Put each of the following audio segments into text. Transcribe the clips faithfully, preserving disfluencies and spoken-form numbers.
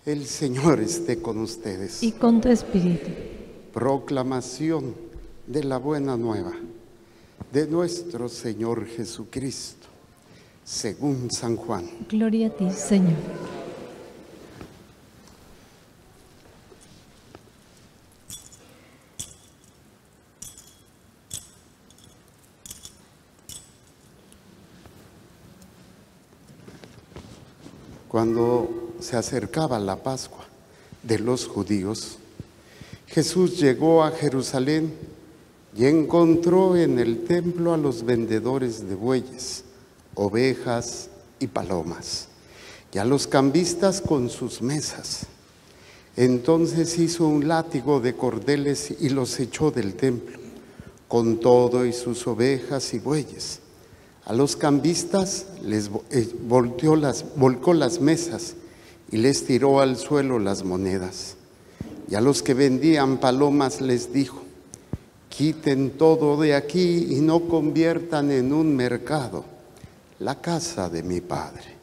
El Señor esté con ustedes. Y con tu espíritu. Proclamación de la buena nueva de nuestro Señor Jesucristo, según San Juan. Gloria a ti, Señor. Cuando se acercaba la Pascua de los judíos, Jesús llegó a Jerusalén y encontró en el templo a los vendedores de bueyes, ovejas y palomas, y a los cambistas con sus mesas. Entonces hizo un látigo de cordeles y los echó del templo, con todo y sus ovejas y bueyes. A los cambistas les volteó las, volcó las mesas y les tiró al suelo las monedas. Y a los que vendían palomas les dijo: quiten todo de aquí y no conviertan en un mercado la casa de mi Padre.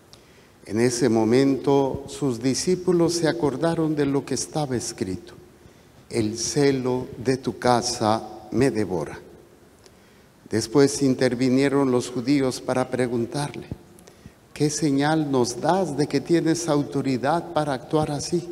En ese momento sus discípulos se acordaron de lo que estaba escrito: el celo de tu casa me devora. Después intervinieron los judíos para preguntarle: ¿qué señal nos das de que tienes autoridad para actuar así?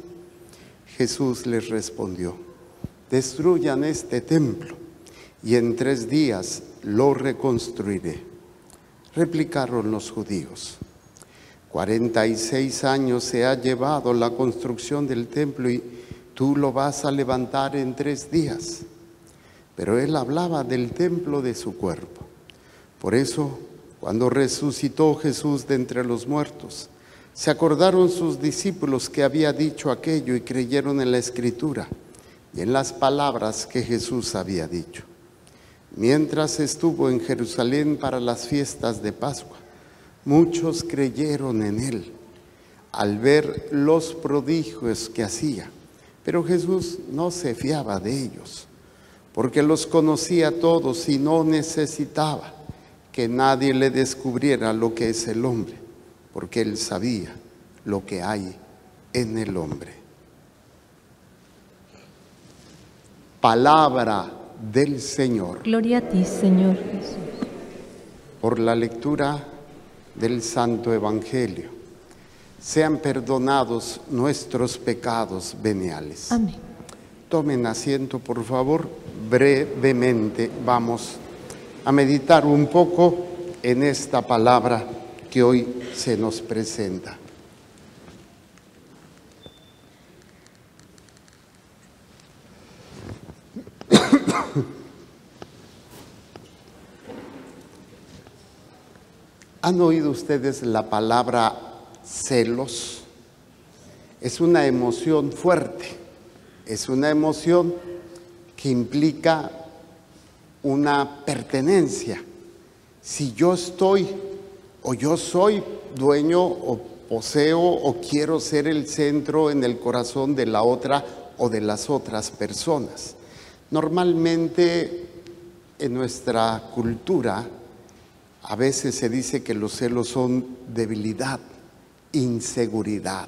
Jesús les respondió: destruyan este templo y en tres días lo reconstruiré. Replicaron los judíos: cuarenta y seis años se ha llevado la construcción del templo y tú lo vas a levantar en tres días. Pero él hablaba del templo de su cuerpo. Por eso, cuando resucitó Jesús de entre los muertos, se acordaron sus discípulos que había dicho aquello y creyeron en la Escritura y en las palabras que Jesús había dicho. Mientras estuvo en Jerusalén para las fiestas de Pascua, muchos creyeron en él al ver los prodigios que hacía, pero Jesús no se fiaba de ellos, porque los conocía a todos y no necesitaba que nadie le descubriera lo que es el hombre, porque él sabía lo que hay en el hombre. Palabra del Señor. Gloria a ti, Señor Jesús. Por la lectura del Santo Evangelio, sean perdonados nuestros pecados veniales. Amén. Tomen asiento, por favor. Brevemente vamos a meditar un poco en esta palabra que hoy se nos presenta. ¿Han oído ustedes la palabra celos? Es una emoción fuerte, es una emoción que implica una pertenencia. Si yo estoy o yo soy dueño o poseo o quiero ser el centro en el corazón de la otra o de las otras personas. Normalmente en nuestra cultura a veces se dice que los celos son debilidad, inseguridad.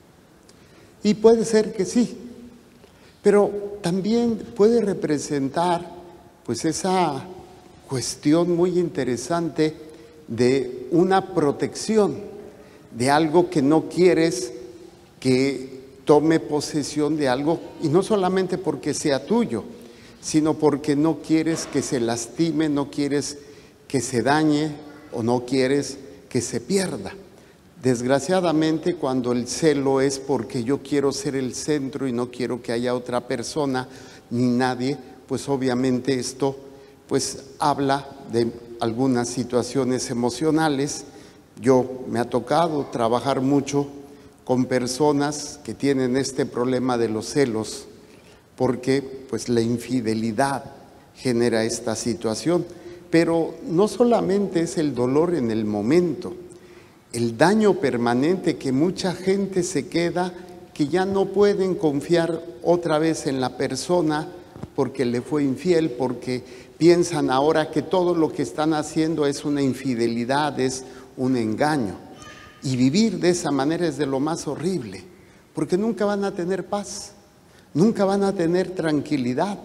Y puede ser que sí, pero también puede representar pues esa cuestión muy interesante de una protección, de algo que no quieres que tome posesión de algo, y no solamente porque sea tuyo, sino porque no quieres que se lastime, no quieres que se dañe o no quieres que se pierda. Desgraciadamente, cuando el celo es porque yo quiero ser el centro y no quiero que haya otra persona ni nadie, pues obviamente esto pues habla de algunas situaciones emocionales. Yo me ha tocado trabajar mucho con personas que tienen este problema de los celos, porque pues la infidelidad genera esta situación. Pero no solamente es el dolor en el momento, el daño permanente que mucha gente se queda, que ya no pueden confiar otra vez en la persona porque le fue infiel, porque piensan ahora que todo lo que están haciendo es una infidelidad, es un engaño. Y vivir de esa manera es de lo más horrible, porque nunca van a tener paz, nunca van a tener tranquilidad.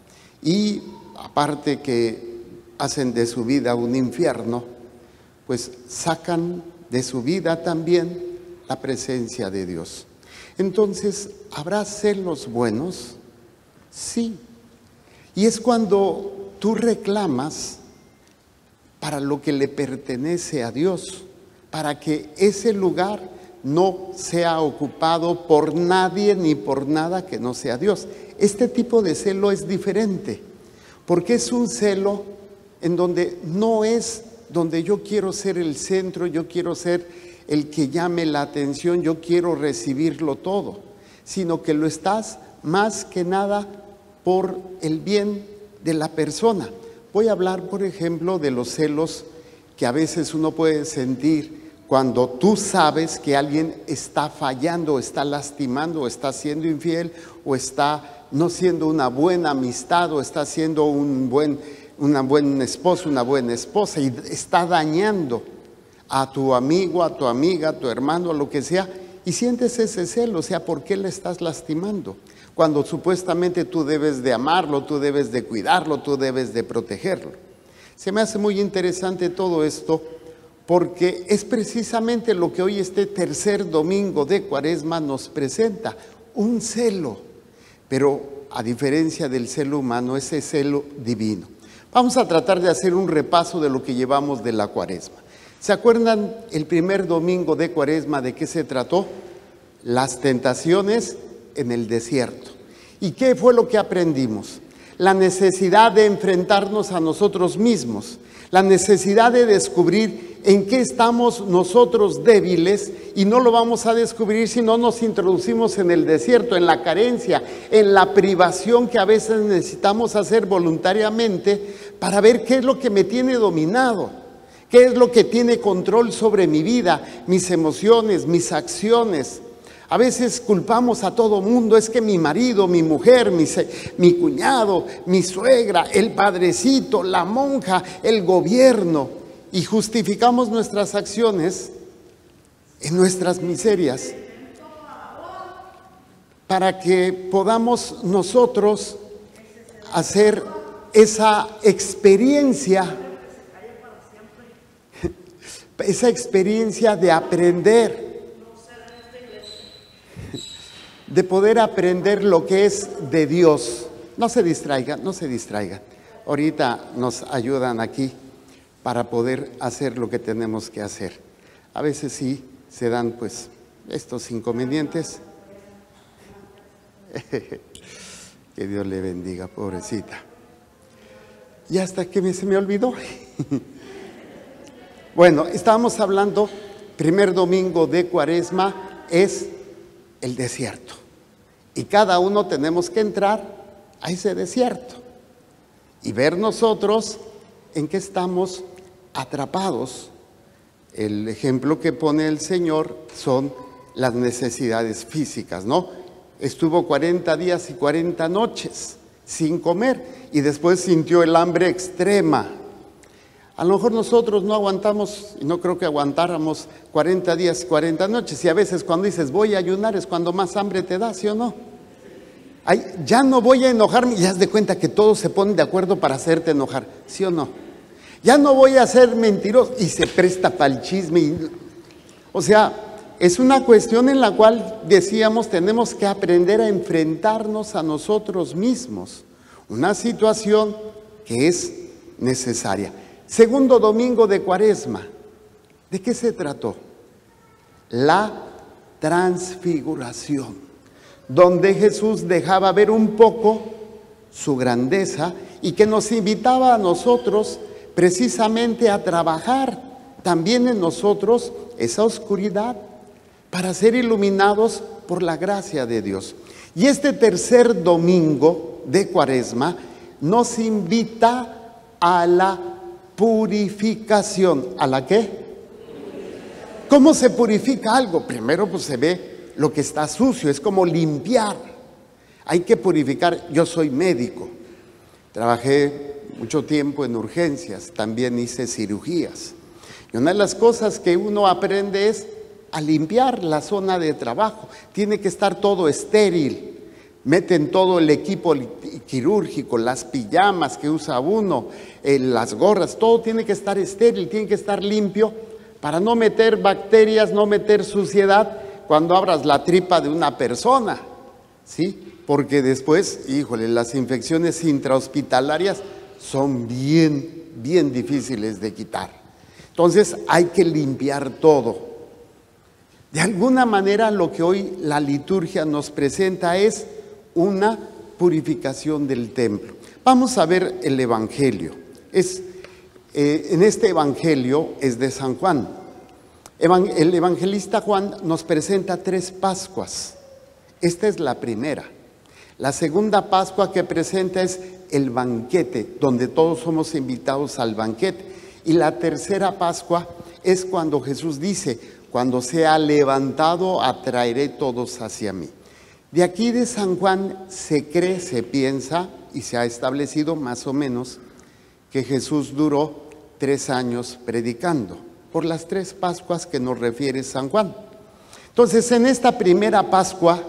Y aparte que hacen de su vida un infierno, pues sacan de su vida también la presencia de Dios. Entonces, ¿habrá celos buenos? Sí. Y es cuando tú reclamas para lo que le pertenece a Dios, para que ese lugar no sea ocupado por nadie ni por nada que no sea Dios. Este tipo de celo es diferente, porque es un celo en donde no es donde yo quiero ser el centro, yo quiero ser el que llame la atención, yo quiero recibirlo todo, sino que lo estás más que nada por el bien de la persona. Voy a hablar, por ejemplo, de los celos que a veces uno puede sentir cuando tú sabes que alguien está fallando, está lastimando, o está siendo infiel, o está no siendo una buena amistad, o está siendo un buen, una buen esposo, una buena esposa, y está dañando a tu amigo, a tu amiga, a tu hermano, a lo que sea, y sientes ese celo. O sea, ¿por qué le estás lastimando? Cuando supuestamente tú debes de amarlo, tú debes de cuidarlo, tú debes de protegerlo. Se me hace muy interesante todo esto, porque es precisamente lo que hoy este tercer domingo de Cuaresma nos presenta, un celo, pero a diferencia del celo humano, ese celo divino. Vamos a tratar de hacer un repaso de lo que llevamos de la Cuaresma. ¿Se acuerdan el primer domingo de Cuaresma de qué se trató? Las tentaciones en el desierto. ¿Y qué fue lo que aprendimos? La necesidad de enfrentarnos a nosotros mismos, la necesidad de descubrir en qué estamos nosotros débiles, y no lo vamos a descubrir si no nos introducimos en el desierto, en la carencia, en la privación que a veces necesitamos hacer voluntariamente para ver qué es lo que me tiene dominado, qué es lo que tiene control sobre mi vida, mis emociones, mis acciones. A veces culpamos a todo mundo, es que mi marido, mi mujer, mi, mi cuñado, mi suegra, el padrecito, la monja, el gobierno, y justificamos nuestras acciones en nuestras miserias para que podamos nosotros hacer esa experiencia, esa experiencia de aprender, de poder aprender lo que es de Dios. No se distraigan, no se distraigan. Ahorita nos ayudan aquí para poder hacer lo que tenemos que hacer. A veces sí se dan pues estos inconvenientes. Que Dios le bendiga, pobrecita. Y hasta que me, se me olvidó. Bueno, estábamos hablando, primer domingo de Cuaresma es el desierto. Y cada uno tenemos que entrar a ese desierto y ver nosotros en qué estamos atrapados. El ejemplo que pone el Señor son las necesidades físicas, ¿no? Estuvo cuarenta días y cuarenta noches sin comer y después sintió el hambre extrema. A lo mejor nosotros no aguantamos, y no creo que aguantáramos cuarenta días y cuarenta noches, y a veces cuando dices voy a ayunar es cuando más hambre te da, ¿sí o no? Ay, ya no voy a enojarme, y haz de cuenta que todos se ponen de acuerdo para hacerte enojar, ¿sí o no? Ya no voy a ser mentiroso, y se presta para el chisme. Y, o sea, es una cuestión en la cual decíamos tenemos que aprender a enfrentarnos a nosotros mismos, una situación que es necesaria. Segundo domingo de Cuaresma, ¿de qué se trató? La transfiguración, donde Jesús dejaba ver un poco su grandeza y que nos invitaba a nosotros precisamente a trabajar también en nosotros esa oscuridad para ser iluminados por la gracia de Dios. Y este tercer domingo de Cuaresma nos invita a la purificación. ¿A la qué? ¿Cómo se purifica algo? Primero pues se ve lo que está sucio, es como limpiar. Hay que purificar. Yo soy médico, trabajé mucho tiempo en urgencias, también hice cirugías. Y una de las cosas que uno aprende es a limpiar la zona de trabajo. Tiene que estar todo estéril. Meten todo el equipo quirúrgico, las pijamas que usa uno, eh, las gorras, todo tiene que estar estéril, tiene que estar limpio para no meter bacterias, no meter suciedad cuando abras la tripa de una persona, ¿sí? Porque después, híjole, las infecciones intrahospitalarias son bien, bien difíciles de quitar. Entonces hay que limpiar todo. De alguna manera lo que hoy la liturgia nos presenta es una purificación del templo. Vamos a ver el Evangelio. Es, eh, en este Evangelio es de San Juan. Evan- el evangelista Juan nos presenta tres Pascuas. Esta es la primera. La segunda Pascua que presenta es el banquete, donde todos somos invitados al banquete. Y la tercera Pascua es cuando Jesús dice: cuando sea levantado, atraeré todos hacia mí. De aquí de San Juan se cree, se piensa y se ha establecido más o menos que Jesús duró tres años predicando, por las tres Pascuas que nos refiere San Juan. Entonces, en esta primera Pascua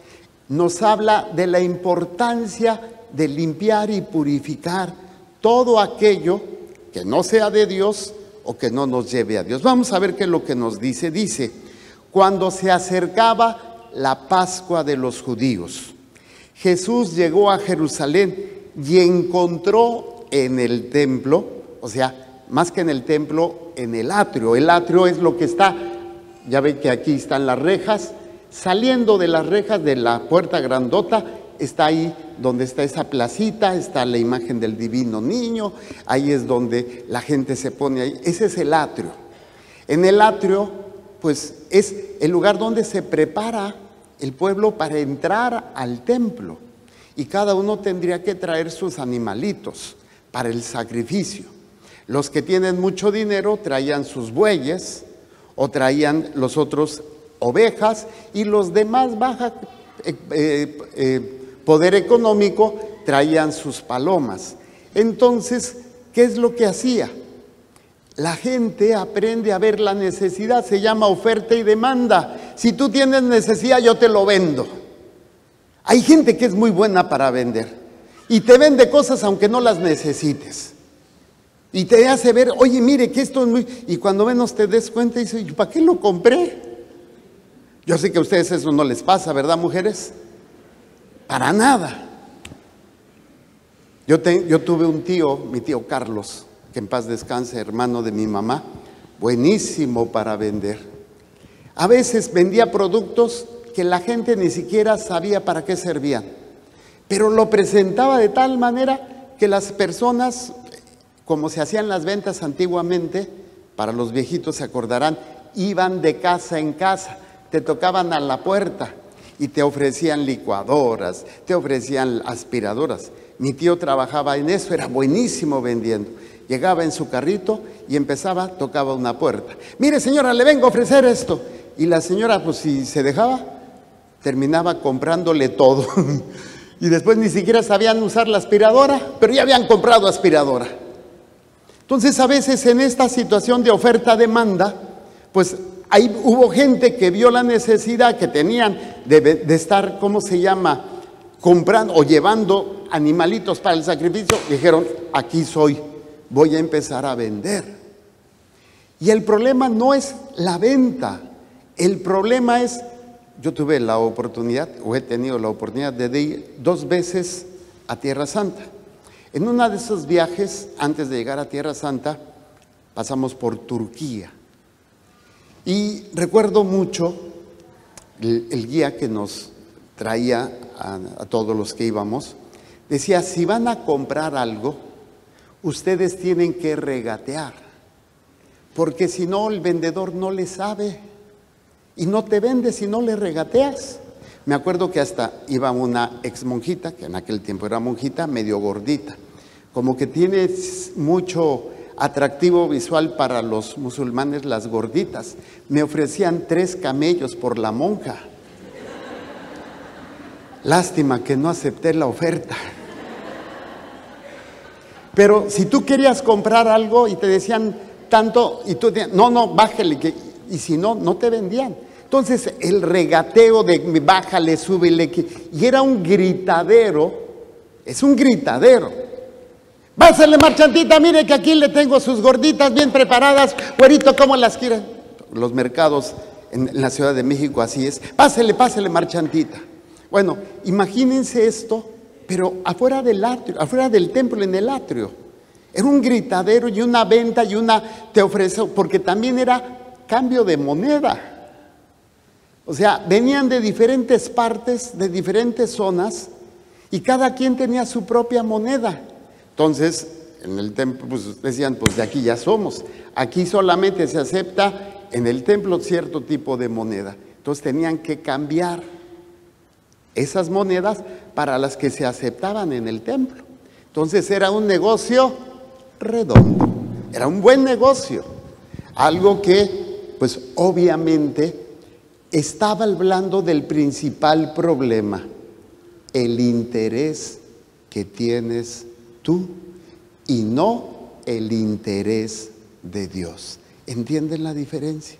nos habla de la importancia de limpiar y purificar todo aquello que no sea de Dios o que no nos lleve a Dios. Vamos a ver qué es lo que nos dice. Dice: cuando se acercaba la Pascua de los judíos, Jesús llegó a Jerusalén y encontró en el templo, o sea, más que en el templo, en el atrio. El atrio es lo que está, ya ven que aquí están las rejas, saliendo de las rejas de la puerta grandota, está ahí donde está esa placita, está la imagen del divino niño, ahí es donde la gente se pone ahí, ese es el atrio. En el atrio, pues es el lugar donde se prepara el pueblo para entrar al templo, y cada uno tendría que traer sus animalitos para el sacrificio. Los que tienen mucho dinero traían sus bueyes, o traían los otros ovejas, y los de más baja eh, eh, eh, poder económico traían sus palomas. Entonces, ¿qué es lo que hacía? La gente aprende a ver la necesidad, se llama oferta y demanda. Si tú tienes necesidad, yo te lo vendo. Hay gente que es muy buena para vender y te vende cosas aunque no las necesites. Y te hace ver, oye, mire que esto es muy... Y cuando menos te des cuenta, dices, ¿para qué lo compré? Yo sé que a ustedes eso no les pasa, ¿verdad, mujeres? Para nada. Yo, te, yo tuve un tío, mi tío Carlos, que en paz descanse, hermano de mi mamá, buenísimo para vender. A veces vendía productos que la gente ni siquiera sabía para qué servían, pero lo presentaba de tal manera que las personas, como se hacían las ventas antiguamente, para los viejitos se acordarán, iban de casa en casa, te tocaban a la puerta y te ofrecían licuadoras, te ofrecían aspiradoras. Mi tío trabajaba en eso, era buenísimo vendiendo. Llegaba en su carrito y empezaba, tocaba una puerta. Mire, señora, le vengo a ofrecer esto. Y la señora, pues si se dejaba, terminaba comprándole todo. Y después ni siquiera sabían usar la aspiradora, pero ya habían comprado aspiradora. Entonces, a veces en esta situación de oferta-demanda, pues ahí hubo gente que vio la necesidad que tenían de, de estar, ¿cómo se llama?, comprando o llevando animalitos para el sacrificio. Dijeron, aquí soy, voy a empezar a vender. Y el problema no es la venta, el problema es, yo tuve la oportunidad, o he tenido la oportunidad de ir dos veces a Tierra Santa. En uno de esos viajes, antes de llegar a Tierra Santa, pasamos por Turquía. Y recuerdo mucho el, el guía que nos traía a, a todos los que íbamos, decía, si van a comprar algo, ustedes tienen que regatear, porque si no el vendedor no le sabe y no te vende si no le regateas. Me acuerdo que hasta iba una ex monjita, que en aquel tiempo era monjita, medio gordita, como que tiene mucho atractivo visual para los musulmanes las gorditas. Me ofrecían tres camellos por la monja. Lástima que no acepté la oferta. Pero si tú querías comprar algo y te decían tanto, y tú decías, no, no, bájale, que y si no, no te vendían. Entonces el regateo de bájale, súbele, y era un gritadero, es un gritadero. Pásale, marchantita, mire que aquí le tengo sus gorditas bien preparadas, güerito, ¿cómo las quiere? Los mercados en la Ciudad de México así es. Pásele, pásele, marchantita. Bueno, imagínense esto, pero afuera del atrio, afuera del templo, en el atrio. Era un gritadero y una venta y una te ofrece, porque también era cambio de moneda. O sea, venían de diferentes partes, de diferentes zonas, y cada quien tenía su propia moneda. Entonces, en el templo pues, decían, pues de aquí ya somos. Aquí solamente se acepta en el templo cierto tipo de moneda. Entonces tenían que cambiar esas monedas para las que se aceptaban en el templo. Entonces era un negocio redondo, era un buen negocio. Algo que, pues obviamente, estaba hablando del principal problema, el interés que tienes tú y no el interés de Dios. ¿Entienden la diferencia?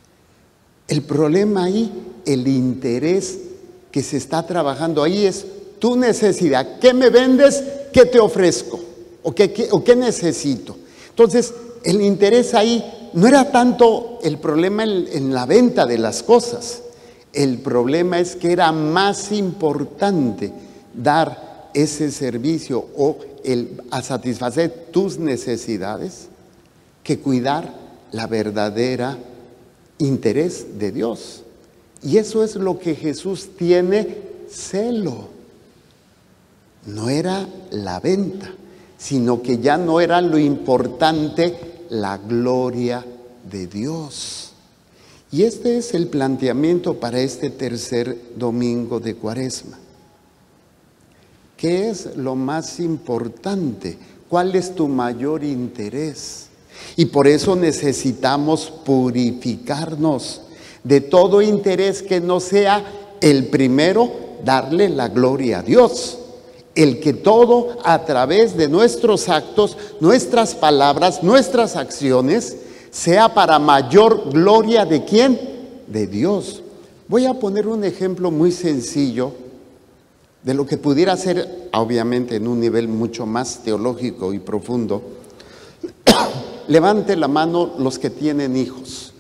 El problema ahí, el interés que se está trabajando ahí es tu necesidad. ¿Qué me vendes? ¿Qué te ofrezco? ¿O qué, qué, o qué necesito? Entonces, el interés ahí no era tanto el problema en, en la venta de las cosas. El problema es que era más importante dar ese servicio o el, a satisfacer tus necesidades que cuidar la verdadera interés de Dios. Y eso es lo que Jesús tiene celo. No era la venta, sino que ya no era lo importante la gloria de Dios. Y este es el planteamiento para este tercer domingo de Cuaresma. ¿Qué es lo más importante? ¿Cuál es tu mayor interés? Y por eso necesitamos purificarnos de todo interés que no sea el primero, darle la gloria a Dios. El que todo a través de nuestros actos, nuestras palabras, nuestras acciones, sea para mayor gloria de ¿quién? De Dios. Voy a poner un ejemplo muy sencillo de lo que pudiera ser, obviamente en un nivel mucho más teológico y profundo. Levante la mano los que tienen hijos.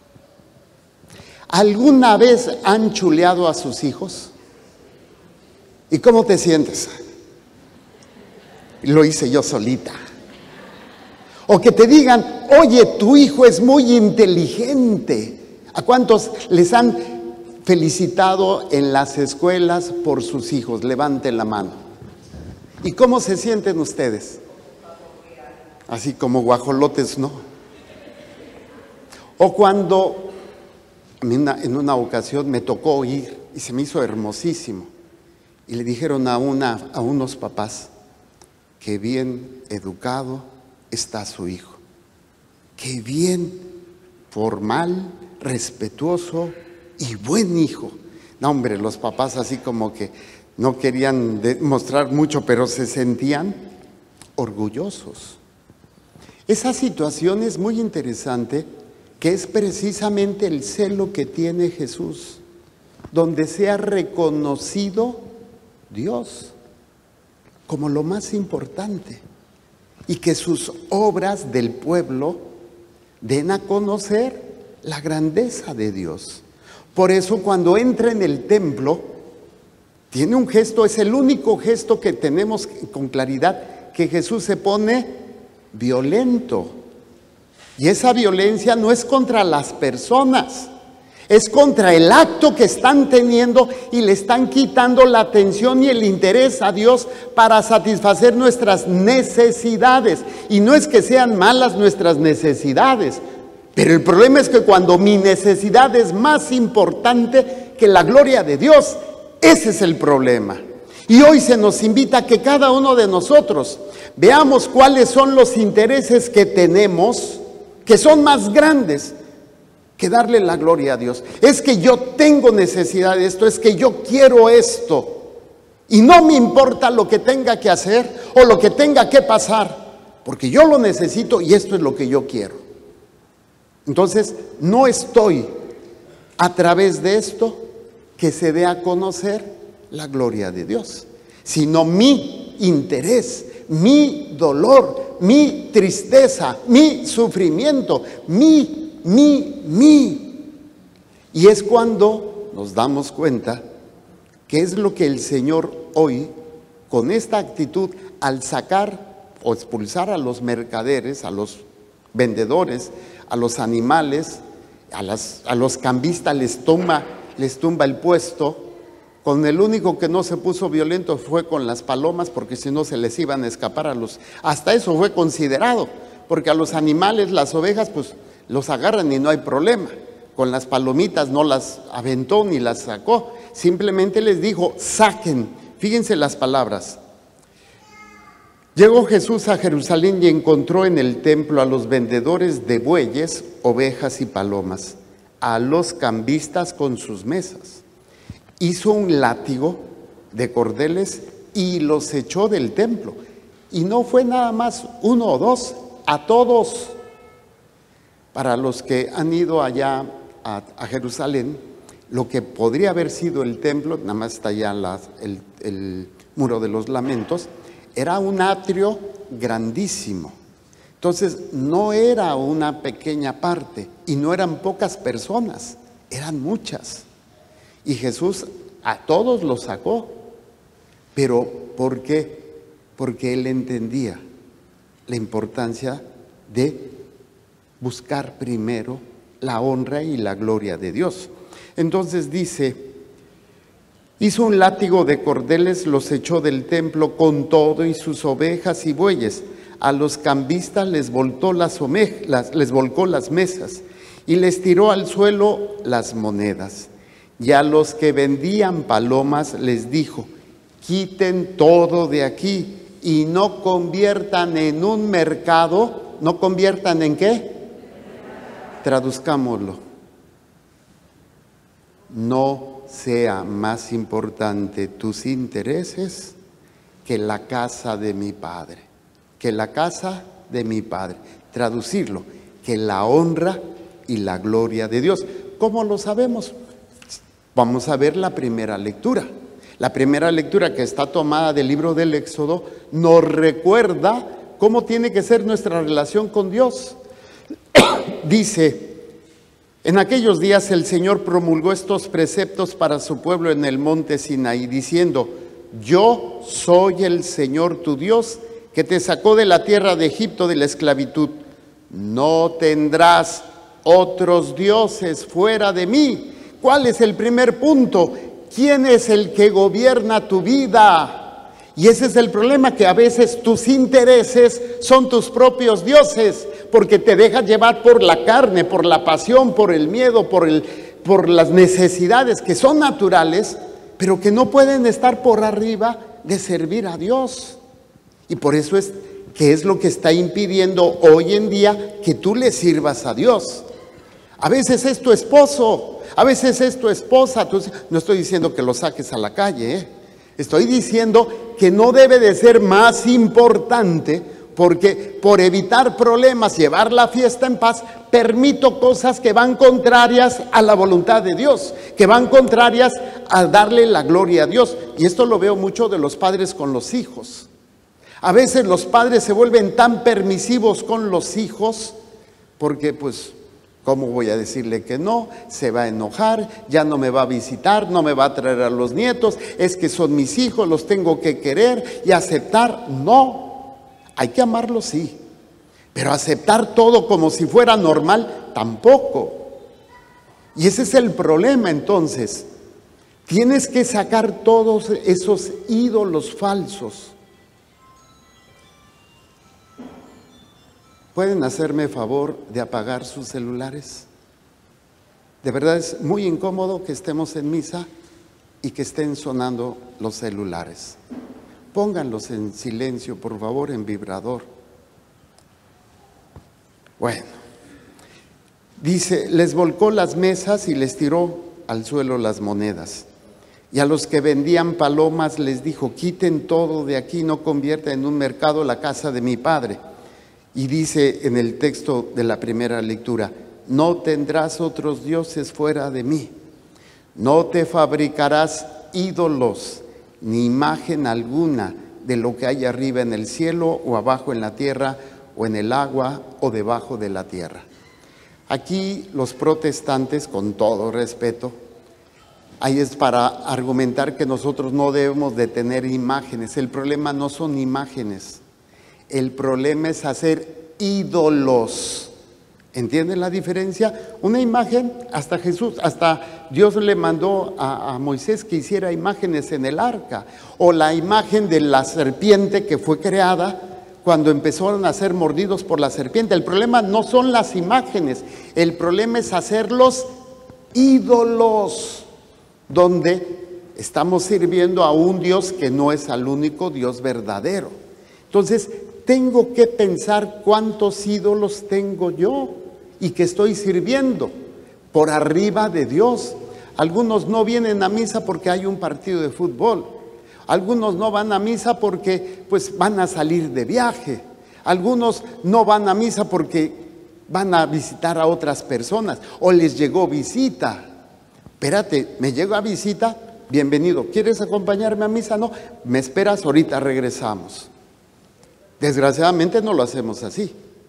¿Alguna vez han chuleado a sus hijos? ¿Y cómo te sientes? Lo hice yo solita. O que te digan, oye, tu hijo es muy inteligente. ¿A cuántos les han felicitado en las escuelas por sus hijos? Levanten la mano. ¿Y cómo se sienten ustedes? Así como guajolotes, ¿no? O cuando en una, en una ocasión me tocó oír y se me hizo hermosísimo. Y le dijeron a, una, a unos papás, qué bien educado está su hijo. Qué bien formal, respetuoso y buen hijo. No, hombre, los papás así como que no querían demostrar mucho, pero se sentían orgullosos. Esa situación es muy interesante, que es precisamente el celo que tiene Jesús, donde sea reconocido Dios como lo más importante y que sus obras del pueblo den a conocer la grandeza de Dios. Por eso cuando entra en el templo, tiene un gesto, es el único gesto que tenemos con claridad, que Jesús se pone violento. Y esa violencia no es contra las personas, es contra el acto que están teniendo y le están quitando la atención y el interés a Dios para satisfacer nuestras necesidades. Y no es que sean malas nuestras necesidades, pero el problema es que cuando mi necesidad es más importante que la gloria de Dios, ese es el problema. Y hoy se nos invita a que cada uno de nosotros veamos cuáles son los intereses que tenemos, que son más grandes que darle la gloria a Dios. Es que yo tengo necesidad de esto, es que yo quiero esto, y no me importa lo que tenga que hacer o lo que tenga que pasar, porque yo lo necesito y esto es lo que yo quiero. Entonces, no estoy a través de esto que se dé a conocer la gloria de Dios, sino mi interés, mi dolor, mi tristeza, mi sufrimiento, mi, mi, mi. Y es cuando nos damos cuenta que es lo que el Señor hoy, con esta actitud, al sacar o expulsar a los mercaderes, a los vendedores, a los animales, a, las, a los cambistas les tumba, les tumba el puesto. Con el único que no se puso violento fue con las palomas, porque si no se les iban a escapar a los... Hasta eso fue considerado, porque a los animales, las ovejas, pues los agarran y no hay problema. Con las palomitas no las aventó ni las sacó, simplemente les dijo, saquen. Fíjense las palabras. Llegó Jesús a Jerusalén y encontró en el templo a los vendedores de bueyes, ovejas y palomas, a los cambistas con sus mesas. Hizo un látigo de cordeles y los echó del templo. Y no fue nada más uno o dos, a todos. Para los que han ido allá a, a Jerusalén, lo que podría haber sido el templo, nada más está allá la, el, el muro de los lamentos, era un atrio grandísimo. Entonces no era una pequeña parte y no eran pocas personas, eran muchas. Y Jesús a todos los sacó. ¿Pero por qué? Porque Él entendía la importancia de buscar primero la honra y la gloria de Dios. Entonces dice, hizo un látigo de cordeles, los echó del templo con todo y sus ovejas y bueyes. A los cambistas les voltó las, las, les volcó las mesas y les tiró al suelo las monedas. Y a los que vendían palomas les dijo, quiten todo de aquí y no conviertan en un mercado. ¿No conviertan en qué? Traduzcámoslo. No sea más importante tus intereses que la casa de mi Padre. Que la casa de mi Padre. Traducirlo, que la honra y la gloria de Dios. ¿Cómo lo sabemos? Vamos a ver la primera lectura. La primera lectura, que está tomada del libro del Éxodo, nos recuerda cómo tiene que ser nuestra relación con Dios. Dice, en aquellos días el Señor promulgó estos preceptos para su pueblo en el monte Sinaí, diciendo, yo soy el Señor tu Dios, que te sacó de la tierra de Egipto de la esclavitud. No tendrás otros dioses fuera de mí. ¿Cuál es el primer punto? ¿Quién es el que gobierna tu vida? Y ese es el problema, que a veces tus intereses son tus propios dioses, porque te dejas llevar por la carne, por la pasión, por el miedo, por, el, por las necesidades que son naturales, pero que no pueden estar por arriba de servir a Dios. Y por eso es que es lo que está impidiendo hoy en día que tú le sirvas a Dios. A veces es tu esposo, a veces es tu esposa. Tú, no estoy diciendo que lo saques a la calle, ¿eh? Estoy diciendo que no debe de ser más importante, porque por evitar problemas, llevar la fiesta en paz, permito cosas que van contrarias a la voluntad de Dios, que van contrarias a darle la gloria a Dios. Y esto lo veo mucho de los padres con los hijos. A veces los padres se vuelven tan permisivos con los hijos, porque pues, ¿cómo voy a decirle que no? Se va a enojar, ya no me va a visitar, no me va a traer a los nietos, es que son mis hijos, los tengo que querer y aceptar. No, hay que amarlos, sí, pero aceptar todo como si fuera normal, tampoco. Y ese es el problema. Entonces, tienes que sacar todos esos ídolos falsos. ¿Pueden hacerme favor de apagar sus celulares? De verdad es muy incómodo que estemos en misa y que estén sonando los celulares. Pónganlos en silencio, por favor, en vibrador. Bueno, dice, les volcó las mesas y les tiró al suelo las monedas. Y a los que vendían palomas les dijo, quiten todo de aquí, no convierta en un mercado la casa de mi Padre. Y dice en el texto de la primera lectura, no tendrás otros dioses fuera de mí. No te fabricarás ídolos ni imagen alguna de lo que hay arriba en el cielo o abajo en la tierra o en el agua o debajo de la tierra. Aquí los protestantes, con todo respeto, ahí es para argumentar que nosotros no debemos de tener imágenes. El problema no son imágenes, el problema es hacer ídolos. ¿Entienden la diferencia? Una imagen, hasta Jesús, hasta Dios le mandó a, a Moisés que hiciera imágenes en el arca, o la imagen de la serpiente que fue creada cuando empezaron a ser mordidos por la serpiente. El problema no son las imágenes, el problema es hacerlos ídolos, donde estamos sirviendo a un Dios que no es al único Dios verdadero. Entonces, tengo que pensar cuántos ídolos tengo yo y que estoy sirviendo por arriba de Dios. Algunos no vienen a misa porque hay un partido de fútbol. Algunos no van a misa porque pues van a salir de viaje. Algunos no van a misa porque van a visitar a otras personas o les llegó visita. Espérate, ¿me llegó a visita? Bienvenido. ¿Quieres acompañarme a misa? No, me esperas, ahorita regresamos. Desgraciadamente no lo hacemos así.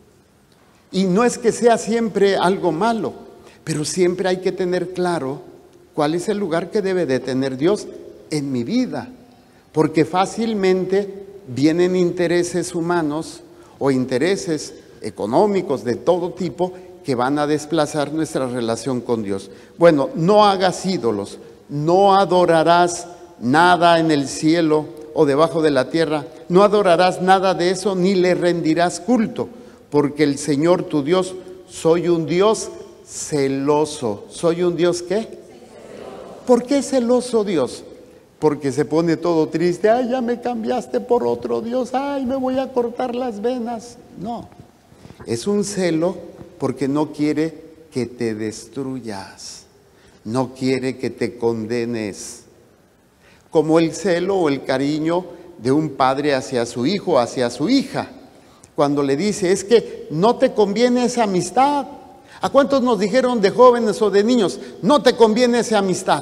Y no es que sea siempre algo malo, pero siempre hay que tener claro cuál es el lugar que debe de tener Dios en mi vida. Porque fácilmente vienen intereses humanos o intereses económicos de todo tipo que van a desplazar nuestra relación con Dios. Bueno, no hagas ídolos, no adorarás nada en el cielo o debajo de la tierra, no adorarás nada de eso ni le rendirás culto, porque el Señor tu Dios, soy un Dios celoso. ¿Soy un Dios qué? ¿Por qué celoso Dios? Porque se pone todo triste. Ay, ya me cambiaste por otro Dios. Ay, me voy a cortar las venas. No, es un celo porque no quiere que te destruyas, no quiere que te condenes. Como el celo o el cariño de un padre hacia su hijo, hacia su hija, cuando le dice, es que no te conviene esa amistad. ¿A cuántos nos dijeron de jóvenes o de niños, no te conviene esa amistad?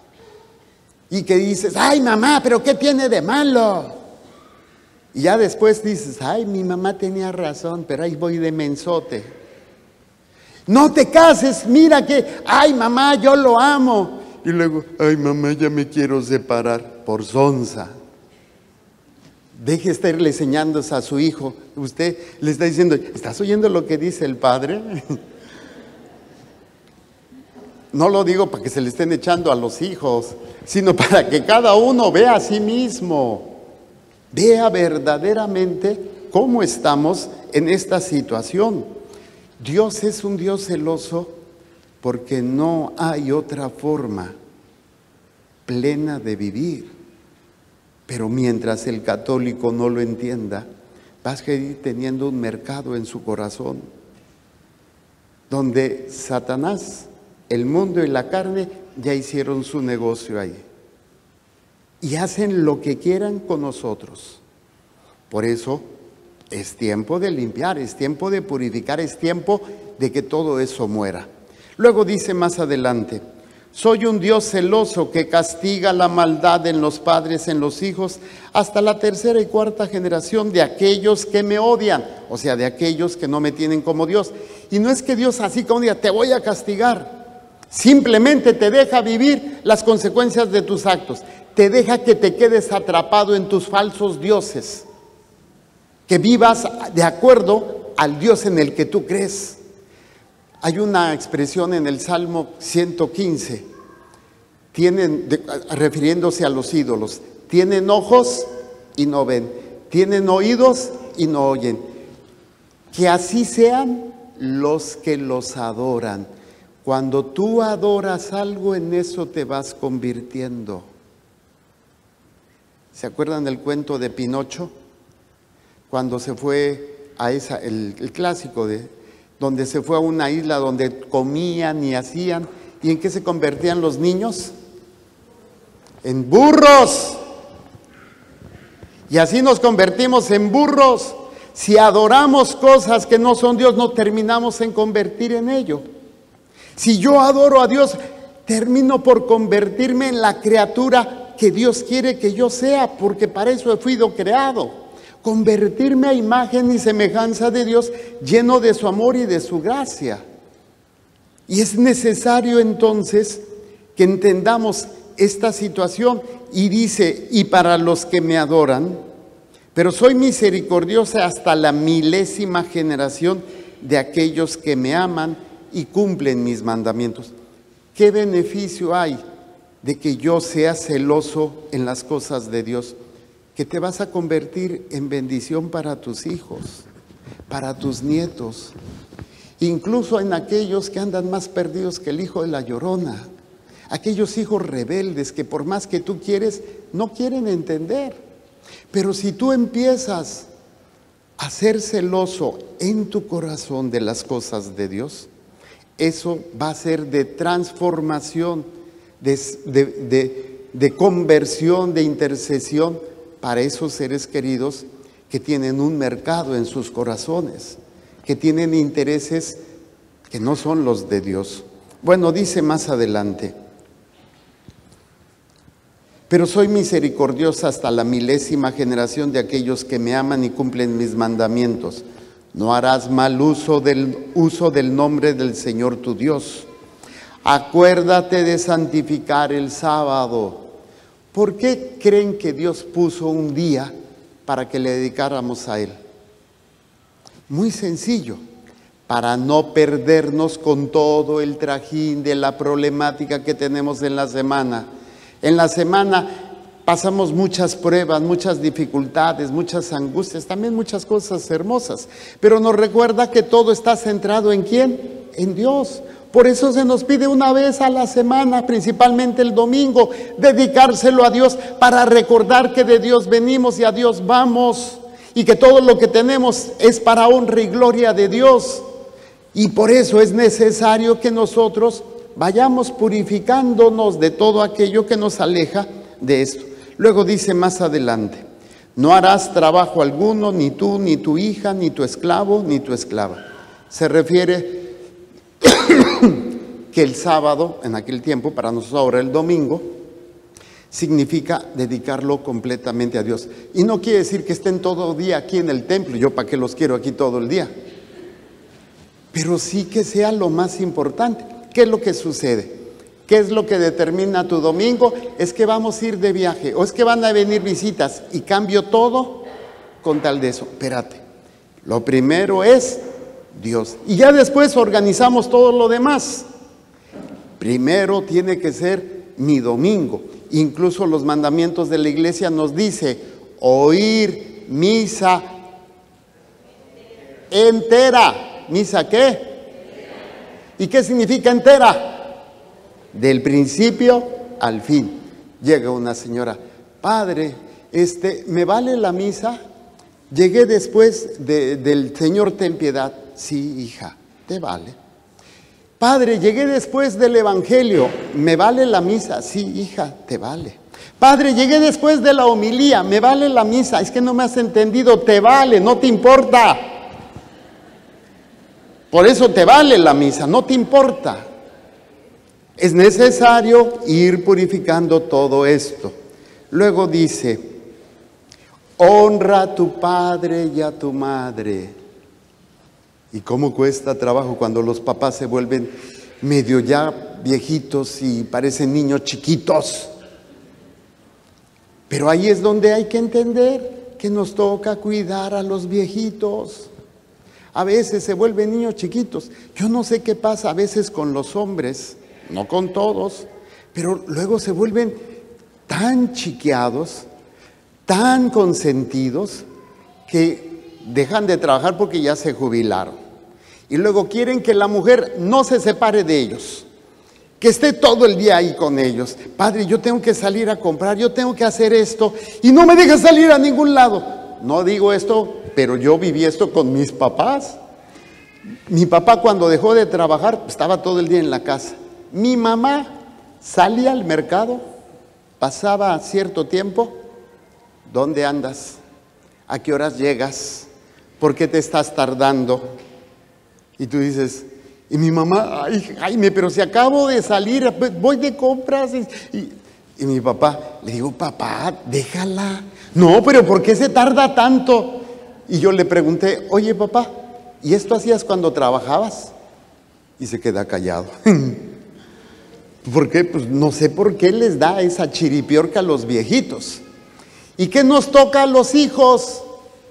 Y que dices, ay mamá, pero ¿qué tiene de malo? Y ya después dices, ay, mi mamá tenía razón, pero ahí voy de mensote. No te cases, mira que, ay mamá, yo lo amo. Y luego, ay mamá, ya me quiero separar por sonsa. Deje estarle enseñando a su hijo. Usted le está diciendo, ¿estás oyendo lo que dice el padre? No lo digo para que se le estén echando a los hijos, sino para que cada uno vea a sí mismo. Vea verdaderamente cómo estamos en esta situación. Dios es un Dios celoso porque no hay otra forma plena de vivir. Pero mientras el católico no lo entienda, vas a ir teniendo un mercado en su corazón, donde Satanás, el mundo y la carne ya hicieron su negocio ahí. Y hacen lo que quieran con nosotros. Por eso es tiempo de limpiar, es tiempo de purificar, es tiempo de que todo eso muera. Luego dice más adelante, soy un Dios celoso que castiga la maldad en los padres, en los hijos, hasta la tercera y cuarta generación de aquellos que me odian, o sea, de aquellos que no me tienen como Dios. Y no es que Dios así como diga, te voy a castigar, simplemente te deja vivir las consecuencias de tus actos, te deja que te quedes atrapado en tus falsos dioses, que vivas de acuerdo al Dios en el que tú crees. Hay una expresión en el Salmo ciento quince, tienen, de, refiriéndose a los ídolos, tienen ojos y no ven, tienen oídos y no oyen. Que así sean los que los adoran. Cuando tú adoras algo, en eso te vas convirtiendo. ¿Se acuerdan del cuento de Pinocho? Cuando se fue a esa, el, el clásico de... donde se fue a una isla donde comían y hacían. ¿Y en qué se convertían los niños? En burros. Y así nos convertimos en burros. Si adoramos cosas que no son Dios, no terminamos en convertir en ello. Si yo adoro a Dios, termino por convertirme en la criatura que Dios quiere que yo sea, porque para eso he sido creado. Convertirme a imagen y semejanza de Dios, lleno de su amor y de su gracia. Y es necesario entonces que entendamos esta situación. Y dice, y para los que me adoran, pero soy misericordiosa hasta la milésima generación de aquellos que me aman y cumplen mis mandamientos. ¿Qué beneficio hay de que yo sea celoso en las cosas de Dios? Que te vas a convertir en bendición para tus hijos, para tus nietos, incluso en aquellos que andan más perdidos que el hijo de la llorona, aquellos hijos rebeldes que por más que tú quieres, no quieren entender. Pero si tú empiezas a ser celoso en tu corazón de las cosas de Dios, eso va a ser de transformación, de, de, de, de conversión, de intercesión para esos seres queridos que tienen un mercado en sus corazones, que tienen intereses que no son los de Dios. Bueno, dice más adelante, pero soy misericordiosa hasta la milésima generación de aquellos que me aman y cumplen mis mandamientos. No harás mal uso del, uso del nombre del Señor tu Dios. Acuérdate de santificar el sábado. ¿Por qué creen que Dios puso un día para que le dedicáramos a Él? Muy sencillo, para no perdernos con todo el trajín de la problemática que tenemos en la semana. En la semana pasamos muchas pruebas, muchas dificultades, muchas angustias, también muchas cosas hermosas. Pero nos recuerda que todo está centrado ¿en quién? En Dios. Por eso se nos pide una vez a la semana, principalmente el domingo, dedicárselo a Dios para recordar que de Dios venimos y a Dios vamos. Y que todo lo que tenemos es para honra y gloria de Dios. Y por eso es necesario que nosotros vayamos purificándonos de todo aquello que nos aleja de esto. Luego dice más adelante, no harás trabajo alguno, ni tú, ni tu hija, ni tu esclavo, ni tu esclava. Se refiere que el sábado, en aquel tiempo, para nosotros ahora el domingo, significa dedicarlo completamente a Dios. Y no quiere decir que estén todo el día aquí en el templo, yo para qué los quiero aquí todo el día. Pero sí que sea lo más importante. ¿Qué es lo que sucede? ¿Qué es lo que determina tu domingo? Es que vamos a ir de viaje o es que van a venir visitas y cambio todo con tal de eso. Espérate, lo primero es Dios y ya después organizamos todo lo demás. Primero tiene que ser mi domingo. Incluso los mandamientos de la iglesia nos dice oír misa entera. ¿Misa qué? ¿Y qué significa entera? Del principio al fin. Llega una señora, padre, este, ¿me vale la misa? Llegué después de, del Señor ten piedad. Sí, hija, te vale. Padre, llegué después del Evangelio. ¿Me vale la misa? Sí, hija, te vale. Padre, llegué después de la homilía. ¿Me vale la misa? Es que no me has entendido. Te vale, no te importa. Por eso te vale la misa, no te importa. Es necesario ir purificando todo esto. Luego dice, honra a tu padre y a tu madre. ¿Y cómo cuesta trabajo cuando los papás se vuelven medio ya viejitos y parecen niños chiquitos? Pero ahí es donde hay que entender que nos toca cuidar a los viejitos. A veces se vuelven niños chiquitos. Yo no sé qué pasa a veces con los hombres, no con todos, pero luego se vuelven tan chiqueados, tan consentidos, que dejan de trabajar porque ya se jubilaron. Y luego quieren que la mujer no se separe de ellos, que esté todo el día ahí con ellos. Padre, yo tengo que salir a comprar, yo tengo que hacer esto, y no me deja salir a ningún lado. No digo esto, pero yo viví esto con mis papás. Mi papá cuando dejó de trabajar estaba todo el día en la casa. Mi mamá salía al mercado, pasaba cierto tiempo. ¿Dónde andas? ¿A qué horas llegas? ¿Por qué te estás tardando? Y tú dices, Y mi mamá, ay, Jaime, pero si acabo de salir, voy de compras. Y, y, y mi papá, le digo, papá, déjala. No, pero ¿por qué se tarda tanto? Y yo le pregunté, oye papá, ¿y esto hacías cuando trabajabas? Y se queda callado. ¿Por qué? Pues no sé por qué les da esa chiripiorca a los viejitos. ¿Y qué nos toca a los hijos?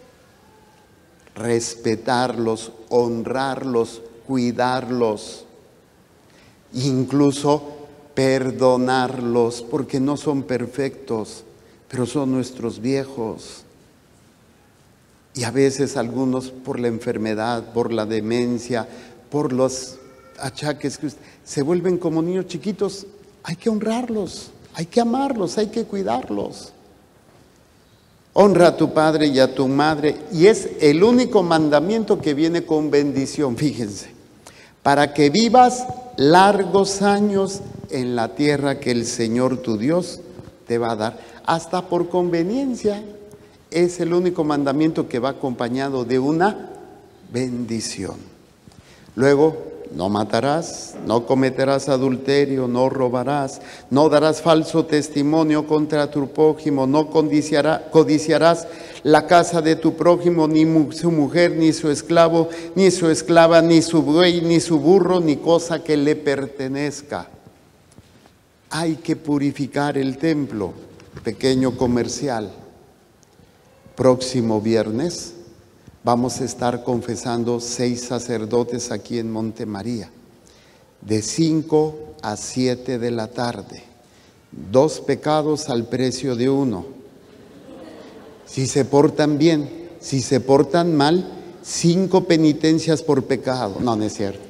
Respetarlos, honrarlos, cuidarlos, incluso perdonarlos, porque no son perfectos, pero son nuestros viejos. Y a veces algunos por la enfermedad, por la demencia, por los achaques que se vuelven como niños chiquitos. Hay que honrarlos, hay que amarlos, hay que cuidarlos. Honra a tu padre y a tu madre, y es el único mandamiento que viene con bendición, fíjense, para que vivas largos años en la tierra que el Señor tu Dios te va a dar, hasta por conveniencia. Es el único mandamiento que va acompañado de una bendición. Luego, no matarás, no cometerás adulterio, no robarás, no darás falso testimonio contra tu prójimo, no codiciará, codiciarás la casa de tu prójimo, ni mu, su mujer, ni su esclavo, ni su esclava, ni su buey, ni su burro, ni cosa que le pertenezca. Hay que purificar el templo, pequeño comercial. Próximo viernes vamos a estar confesando seis sacerdotes aquí en Monte María, de cinco a siete de la tarde. Dos pecados al precio de uno. Si se portan bien, si se portan mal, cinco penitencias por pecado. No, no es cierto.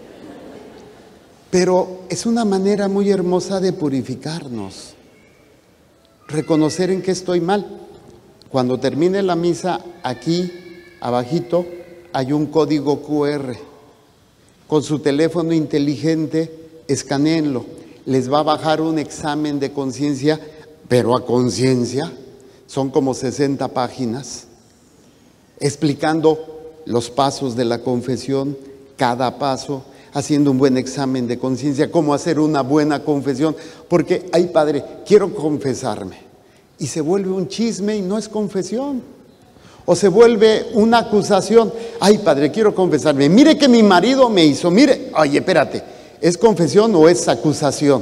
Pero es una manera muy hermosa de purificarnos. Reconocer en qué estoy mal. Cuando termine la misa, aquí abajito hay un código cu erre. Con su teléfono inteligente, escanéenlo. Les va a bajar un examen de conciencia, pero a conciencia. Son como sesenta páginas, explicando los pasos de la confesión, cada paso, haciendo un buen examen de conciencia, cómo hacer una buena confesión. Porque, ay padre, quiero confesarme. Y se vuelve un chisme y no es confesión. O se vuelve una acusación. Ay, padre, quiero confesarme. Mire que mi marido me hizo. Mire, oye, espérate. ¿Es confesión o es acusación?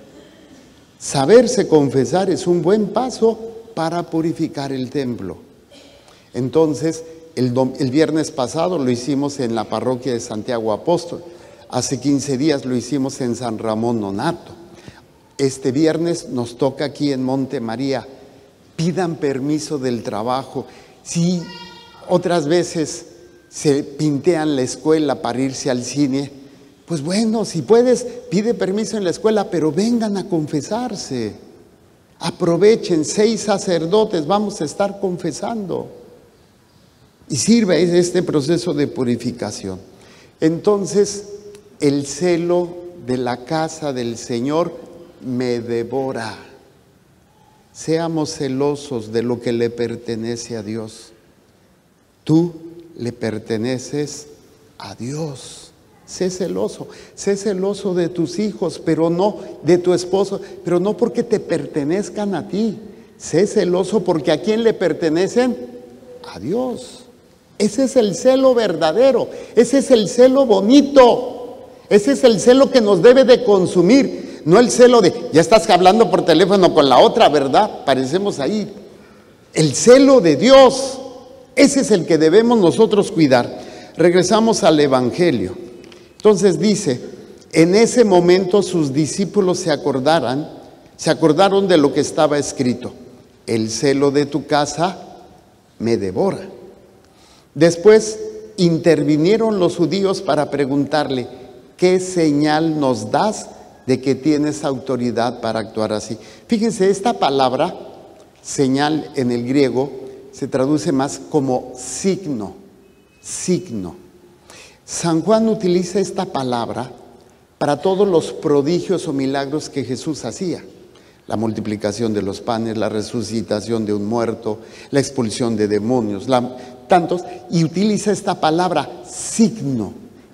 Saberse confesar es un buen paso para purificar el templo. Entonces, el, el viernes pasado lo hicimos en la parroquia de Santiago Apóstol. Hace quince días lo hicimos en San Ramón Nonato. Este viernes nos toca aquí en Monte María. Pidan permiso del trabajo. Si otras veces se pintean la escuela para irse al cine, pues bueno, si puedes, pide permiso en la escuela, pero vengan a confesarse. Aprovechen, seis sacerdotes, vamos a estar confesando. Y sirve este proceso de purificación. Entonces, el celo de la casa del Señor me devora. Seamos celosos de lo que le pertenece a Dios. Tú le perteneces a Dios. Sé celoso, sé celoso de tus hijos, pero no de tu esposo, pero no porque te pertenezcan a ti. Sé celoso porque ¿a quién le pertenecen? A Dios. Ese es el celo verdadero, ese es el celo bonito, ese es el celo que nos debe de consumir. No el celo de, ya estás hablando por teléfono con la otra, ¿verdad? Parecemos ahí. El celo de Dios, ese es el que debemos nosotros cuidar. Regresamos al Evangelio. Entonces dice, en ese momento sus discípulos se acordaran, se acordaron de lo que estaba escrito. El celo de tu casa me devora. Después intervinieron los judíos para preguntarle, ¿qué señal nos das de que tienes autoridad para actuar así? Fíjense, esta palabra, señal en el griego, se traduce más como signo, signo. San Juan utiliza esta palabra para todos los prodigios o milagros que Jesús hacía. La multiplicación de los panes, la resucitación de un muerto, la expulsión de demonios, la, tantos, y utiliza esta palabra signo,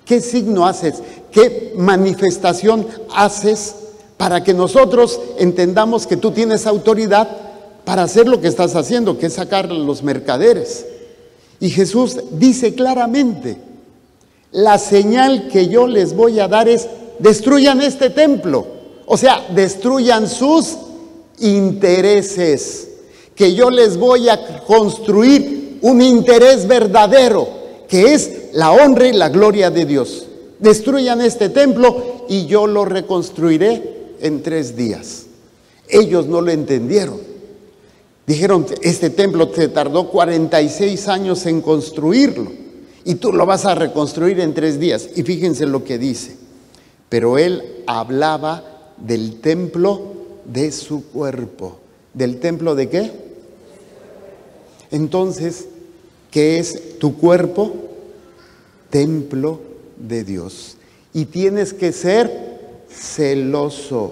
¿Qué signo haces? ¿Qué manifestación haces para que nosotros entendamos que tú tienes autoridad para hacer lo que estás haciendo, que es sacar a los mercaderes? Y Jesús dice claramente, la señal que yo les voy a dar es, destruyan este templo. O sea, destruyan sus intereses, que yo les voy a construir un interés verdadero, que es la honra y la gloria de Dios. Destruyan este templo y yo lo reconstruiré en tres días. Ellos no lo entendieron. Dijeron, este templo te tardó cuarenta y seis años en construirlo y tú lo vas a reconstruir en tres días. Y fíjense lo que dice. Pero él hablaba del templo de su cuerpo. ¿Del templo de qué? Entonces, ¿qué es tu cuerpo? Templo de Dios. Y tienes que ser celoso,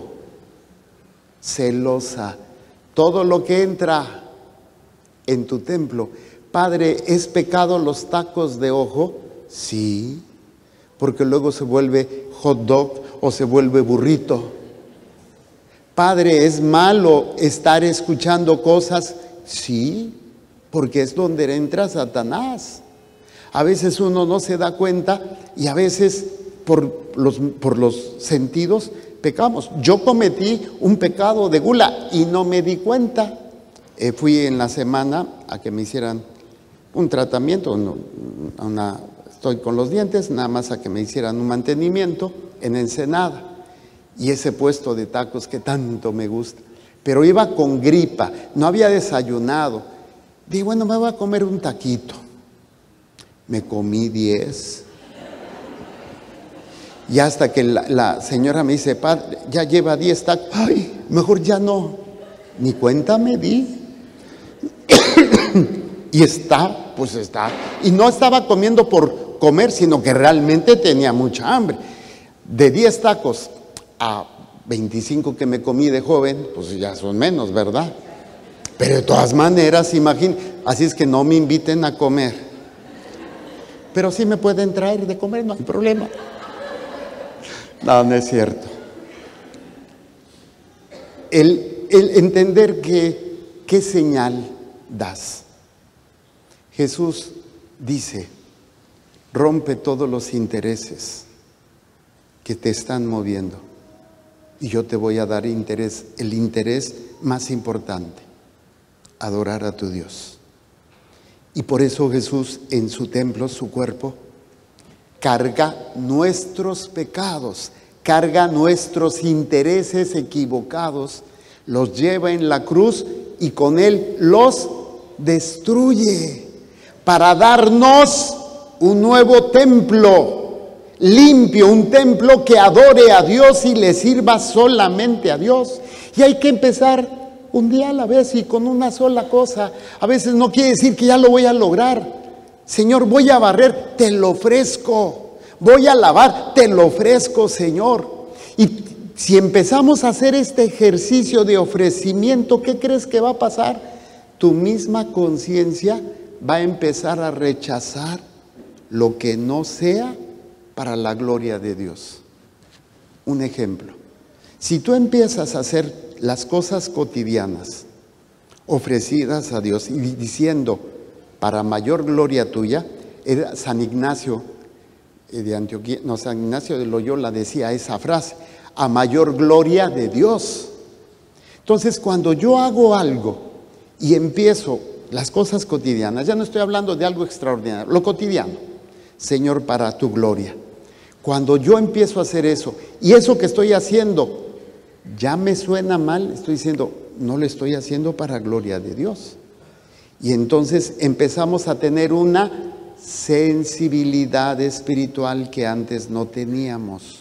celosa. Todo lo que entra en tu templo. Padre, ¿es pecado los tacos de ojo? Sí, porque luego se vuelve hot dog o se vuelve burrito. Padre, ¿es malo estar escuchando cosas? Sí, porque es donde entra Satanás. A veces uno no se da cuenta y a veces por los, por los sentidos pecamos. Yo cometí un pecado de gula y no me di cuenta. Eh, fui en la semana a que me hicieran un tratamiento, no, una, estoy con los dientes, nada más a que me hicieran un mantenimiento en Ensenada. Y ese puesto de tacos que tanto me gusta. Pero iba con gripa, no había desayunado. Dije, bueno, me voy a comer un taquito. Me comí diez. Y hasta que la, la señora me dice, padre, ya lleva diez tacos. Ay, mejor ya no. Ni cuenta me di. Y está, pues está. Y no estaba comiendo por comer, sino que realmente tenía mucha hambre. De diez tacos a veinticinco que me comí de joven, pues ya son menos, ¿verdad? Pero de todas maneras, imagínense, así es que no me inviten a comer. Pero sí me pueden traer de comer, no hay problema. No, no es cierto. El, el entender que, ¿qué señal das? Jesús dice, rompe todos los intereses que te están moviendo. Y yo te voy a dar interés, el interés más importante, adorar a tu Dios. Y por eso Jesús en su templo, su cuerpo, carga nuestros pecados, carga nuestros intereses equivocados, los lleva en la cruz y con él los destruye para darnos un nuevo templo limpio, un templo que adore a Dios y le sirva solamente a Dios. Y hay que empezar un día a la vez y con una sola cosa. A veces no quiere decir que ya lo voy a lograr. Señor, voy a barrer, te lo ofrezco. Voy a lavar, te lo ofrezco, Señor. Y si empezamos a hacer este ejercicio de ofrecimiento, ¿qué crees que va a pasar? Tu misma conciencia va a empezar a rechazar lo que no sea para la gloria de Dios. Un ejemplo, si tú empiezas a hacer las cosas cotidianas ofrecidas a Dios y diciendo para mayor gloria tuya, era San Ignacio de Antioquía, no, San Ignacio de Loyola decía esa frase, a mayor gloria de Dios. Entonces, cuando yo hago algo y empiezo las cosas cotidianas, ya no estoy hablando de algo extraordinario, lo cotidiano, Señor, para tu gloria. Cuando yo empiezo a hacer eso, y eso que estoy haciendo ya me suena mal, estoy diciendo, no lo estoy haciendo para gloria de Dios. Y entonces empezamos a tener una sensibilidad espiritual que antes no teníamos.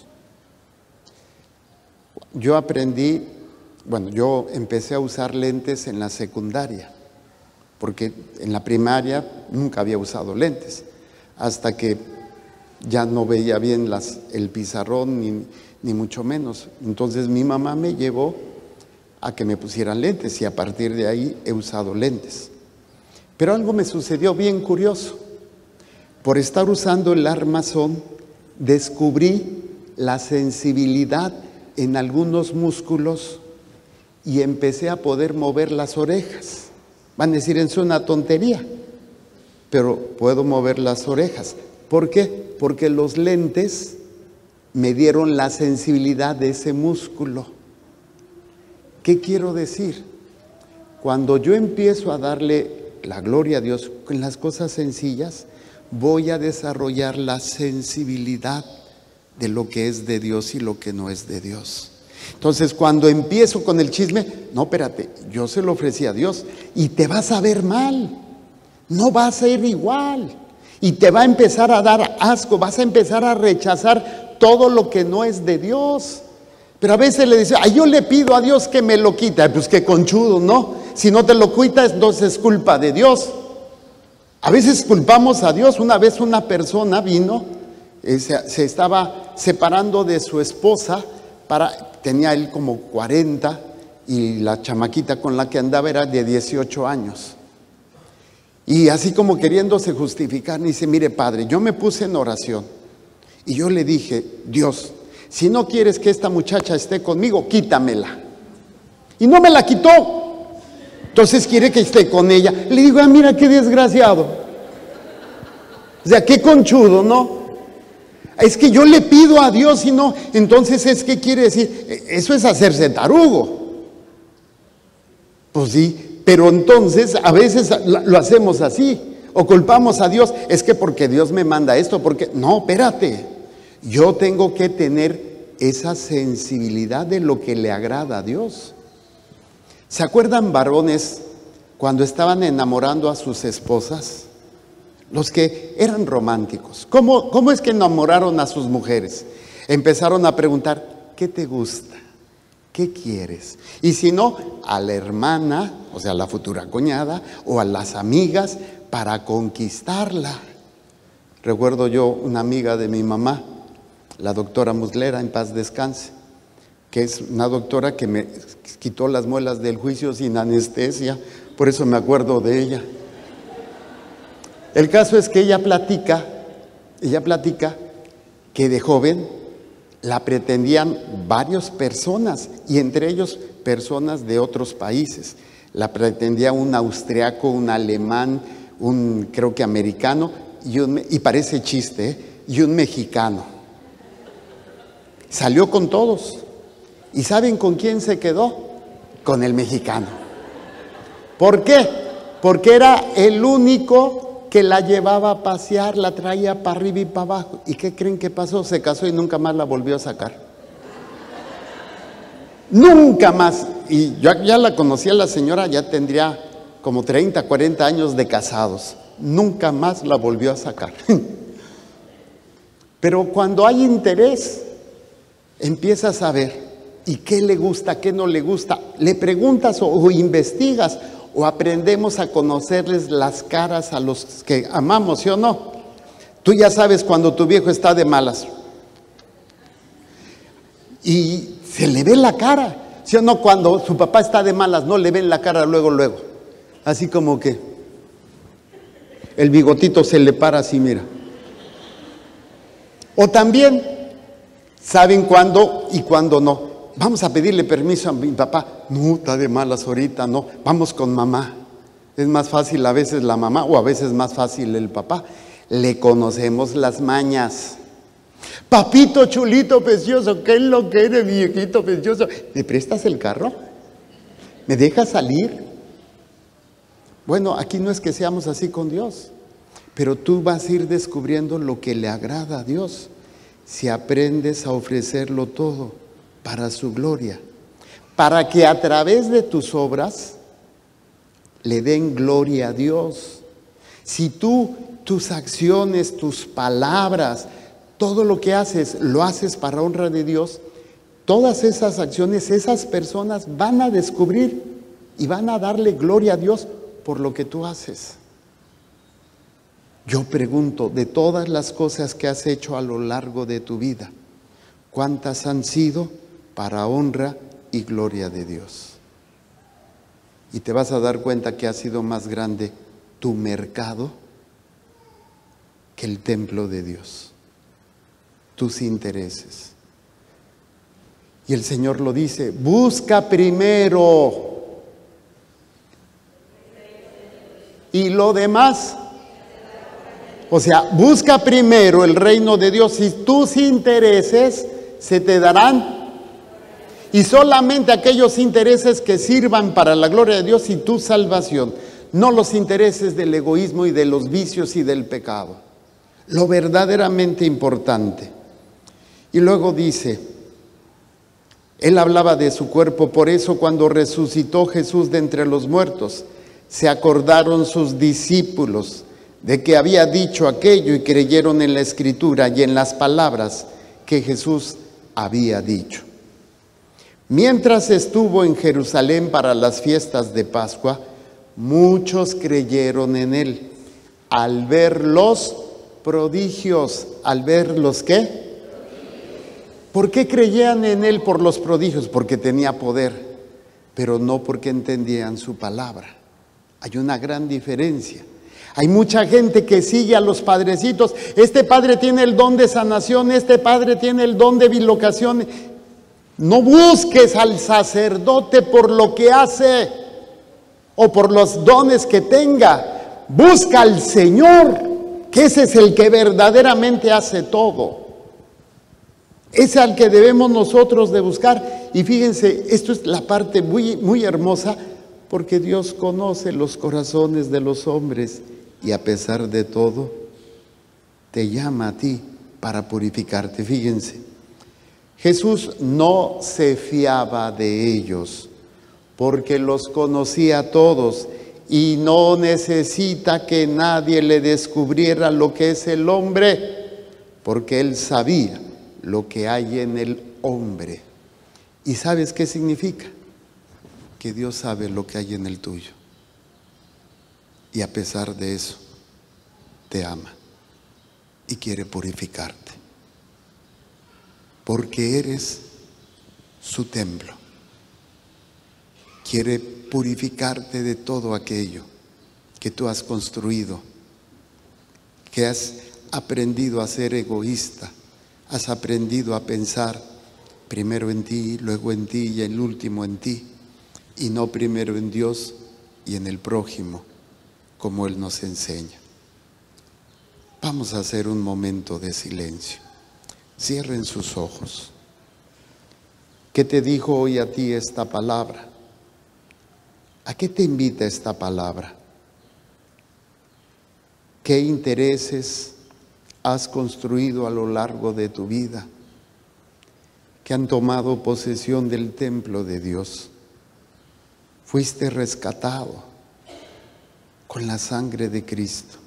Yo aprendí, bueno, yo empecé a usar lentes en la secundaria, porque en la primaria nunca había usado lentes, hasta que ya no veía bien las, el pizarrón, ni, ni mucho menos. Entonces mi mamá me llevó a que me pusieran lentes y a partir de ahí he usado lentes. Pero algo me sucedió bien curioso. Por estar usando el armazón, descubrí la sensibilidad en algunos músculos y empecé a poder mover las orejas. Van a decir, es una tontería, pero puedo mover las orejas. ¿Por qué? Porque los lentes me dieron la sensibilidad de ese músculo. ¿Qué quiero decir? Cuando yo empiezo a darle la gloria a Dios en las cosas sencillas, voy a desarrollar la sensibilidad de lo que es de Dios y lo que no es de Dios. Entonces, cuando empiezo con el chisme, no, espérate, yo se lo ofrecí a Dios y te vas a ver mal, no va a ser igual y te va a empezar a dar asco, vas a empezar a rechazar todo lo que no es de Dios. Pero a veces le dice, ay, yo le pido a Dios que me lo quita. Pues qué conchudo, ¿no? Si no te lo quita, entonces es culpa de Dios. A veces culpamos a Dios. Una vez una persona vino, eh, se, se estaba separando de su esposa, para, tenía él como cuarenta y la chamaquita con la que andaba era de dieciocho años. Y así como queriéndose justificar, dice, mire padre, yo me puse en oración y yo le dije, Dios, si no quieres que esta muchacha esté conmigo, quítamela. Y no me la quitó. Entonces quiere que esté con ella. Le digo, ah, mira qué desgraciado. O sea, qué conchudo, ¿no? Es que yo le pido a Dios y no. Entonces, ¿es qué quiere decir? Eso es hacerse tarugo. Pues sí, pero entonces a veces lo hacemos así. O culpamos a Dios. Es que porque Dios me manda esto, porque... No, espérate. Yo tengo que tener esa sensibilidad de lo que le agrada a Dios. ¿Se acuerdan varones cuando estaban enamorando a sus esposas? Los que eran románticos. ¿Cómo, cómo es que enamoraron a sus mujeres? Empezaron a preguntar, ¿qué te gusta? ¿Qué quieres? Y si no, a la hermana, o sea, a la futura cuñada, o a las amigas, para conquistarla. Recuerdo yo una amiga de mi mamá, la doctora Muslera, en paz descanse, que es una doctora que me quitó las muelas del juicio sin anestesia, por eso me acuerdo de ella. El caso es que ella platica, ella platica que de joven la pretendían varias personas y entre ellos personas de otros países. La pretendía un austriaco, un alemán, un creo que americano y, un, y parece chiste, ¿eh? y un mexicano. Salió con todos. ¿Y saben con quién se quedó? Con el mexicano. ¿Por qué? Porque era el único que la llevaba a pasear, la traía para arriba y para abajo. ¿Y qué creen que pasó? Se casó y nunca más la volvió a sacar. Nunca más. Y yo ya la conocía, la señora ya tendría como treinta, cuarenta años de casados. Nunca más la volvió a sacar. Pero cuando hay interés, empiezas a ver, ¿y qué le gusta, qué no le gusta? Le preguntas o, o investigas, o aprendemos a conocerles las caras a los que amamos, ¿sí o no? Tú ya sabes cuando tu viejo está de malas. Y se le ve la cara, ¿sí o no? Cuando su papá está de malas, no le ven la cara luego, luego. Así como que el bigotito se le para así, mira. O también saben cuándo y cuándo no. Vamos a pedirle permiso a mi papá. No, está de malas ahorita, no. Vamos con mamá. Es más fácil a veces la mamá o a veces más fácil el papá. Le conocemos las mañas. Papito chulito precioso, ¿qué es lo que eres, viejito precioso? ¿Me prestas el carro? ¿Me dejas salir? Bueno, aquí no es que seamos así con Dios, pero tú vas a ir descubriendo lo que le agrada a Dios si aprendes a ofrecerlo todo para su gloria, para que a través de tus obras le den gloria a Dios. Si tú, tus acciones, tus palabras, todo lo que haces, lo haces para honra de Dios, todas esas acciones, esas personas van a descubrir y van a darle gloria a Dios por lo que tú haces. Yo pregunto, de todas las cosas que has hecho a lo largo de tu vida, ¿cuántas han sido para honra y gloria de Dios? Y te vas a dar cuenta que ha sido más grande tu mercado que el templo de Dios. tus intereses. Y el Señor lo dice, busca primero. Y lo demás, o sea, busca primero el reino de Dios y tus intereses se te darán. Y solamente aquellos intereses que sirvan para la gloria de Dios y tu salvación, no los intereses del egoísmo y de los vicios y del pecado. Lo verdaderamente importante. Y luego dice, él hablaba de su cuerpo, por eso cuando resucitó Jesús de entre los muertos, se acordaron sus discípulos de que había dicho aquello y creyeron en la Escritura y en las palabras que Jesús había dicho. Mientras estuvo en Jerusalén para las fiestas de Pascua, muchos creyeron en él al ver los prodigios. ¿Al ver los qué? ¿Por qué creían en él por los prodigios? Porque tenía poder, pero no porque entendían su palabra. Hay una gran diferencia. Hay mucha gente que sigue a los padrecitos. Este padre tiene el don de sanación, este padre tiene el don de bilocación. No busques al sacerdote por lo que hace o por los dones que tenga. Busca al Señor, que ese es el que verdaderamente hace todo. Es al que debemos nosotros de buscar. Y fíjense, esto es la parte muy, muy hermosa, porque Dios conoce los corazones de los hombres y a pesar de todo, te llama a ti para purificarte. Fíjense, Jesús no se fiaba de ellos, porque los conocía a todos y no necesita que nadie le descubriera lo que es el hombre, porque él sabía lo que hay en el hombre. ¿Y sabes qué significa? Que Dios sabe lo que hay en el tuyo. Y a pesar de eso, te ama y quiere purificarte. Porque eres su templo. Quiere purificarte de todo aquello que tú has construido, que has aprendido a ser egoísta, has aprendido a pensar primero en ti, luego en ti y el último en ti, y no primero en Dios y en el prójimo, como Él nos enseña. Vamos a hacer un momento de silencio. Cierren sus ojos. ¿Qué te dijo hoy a ti esta palabra? ¿A qué te invita esta palabra? ¿Qué intereses has construido a lo largo de tu vida que han tomado posesión del templo de Dios? Fuiste rescatado con la sangre de Cristo,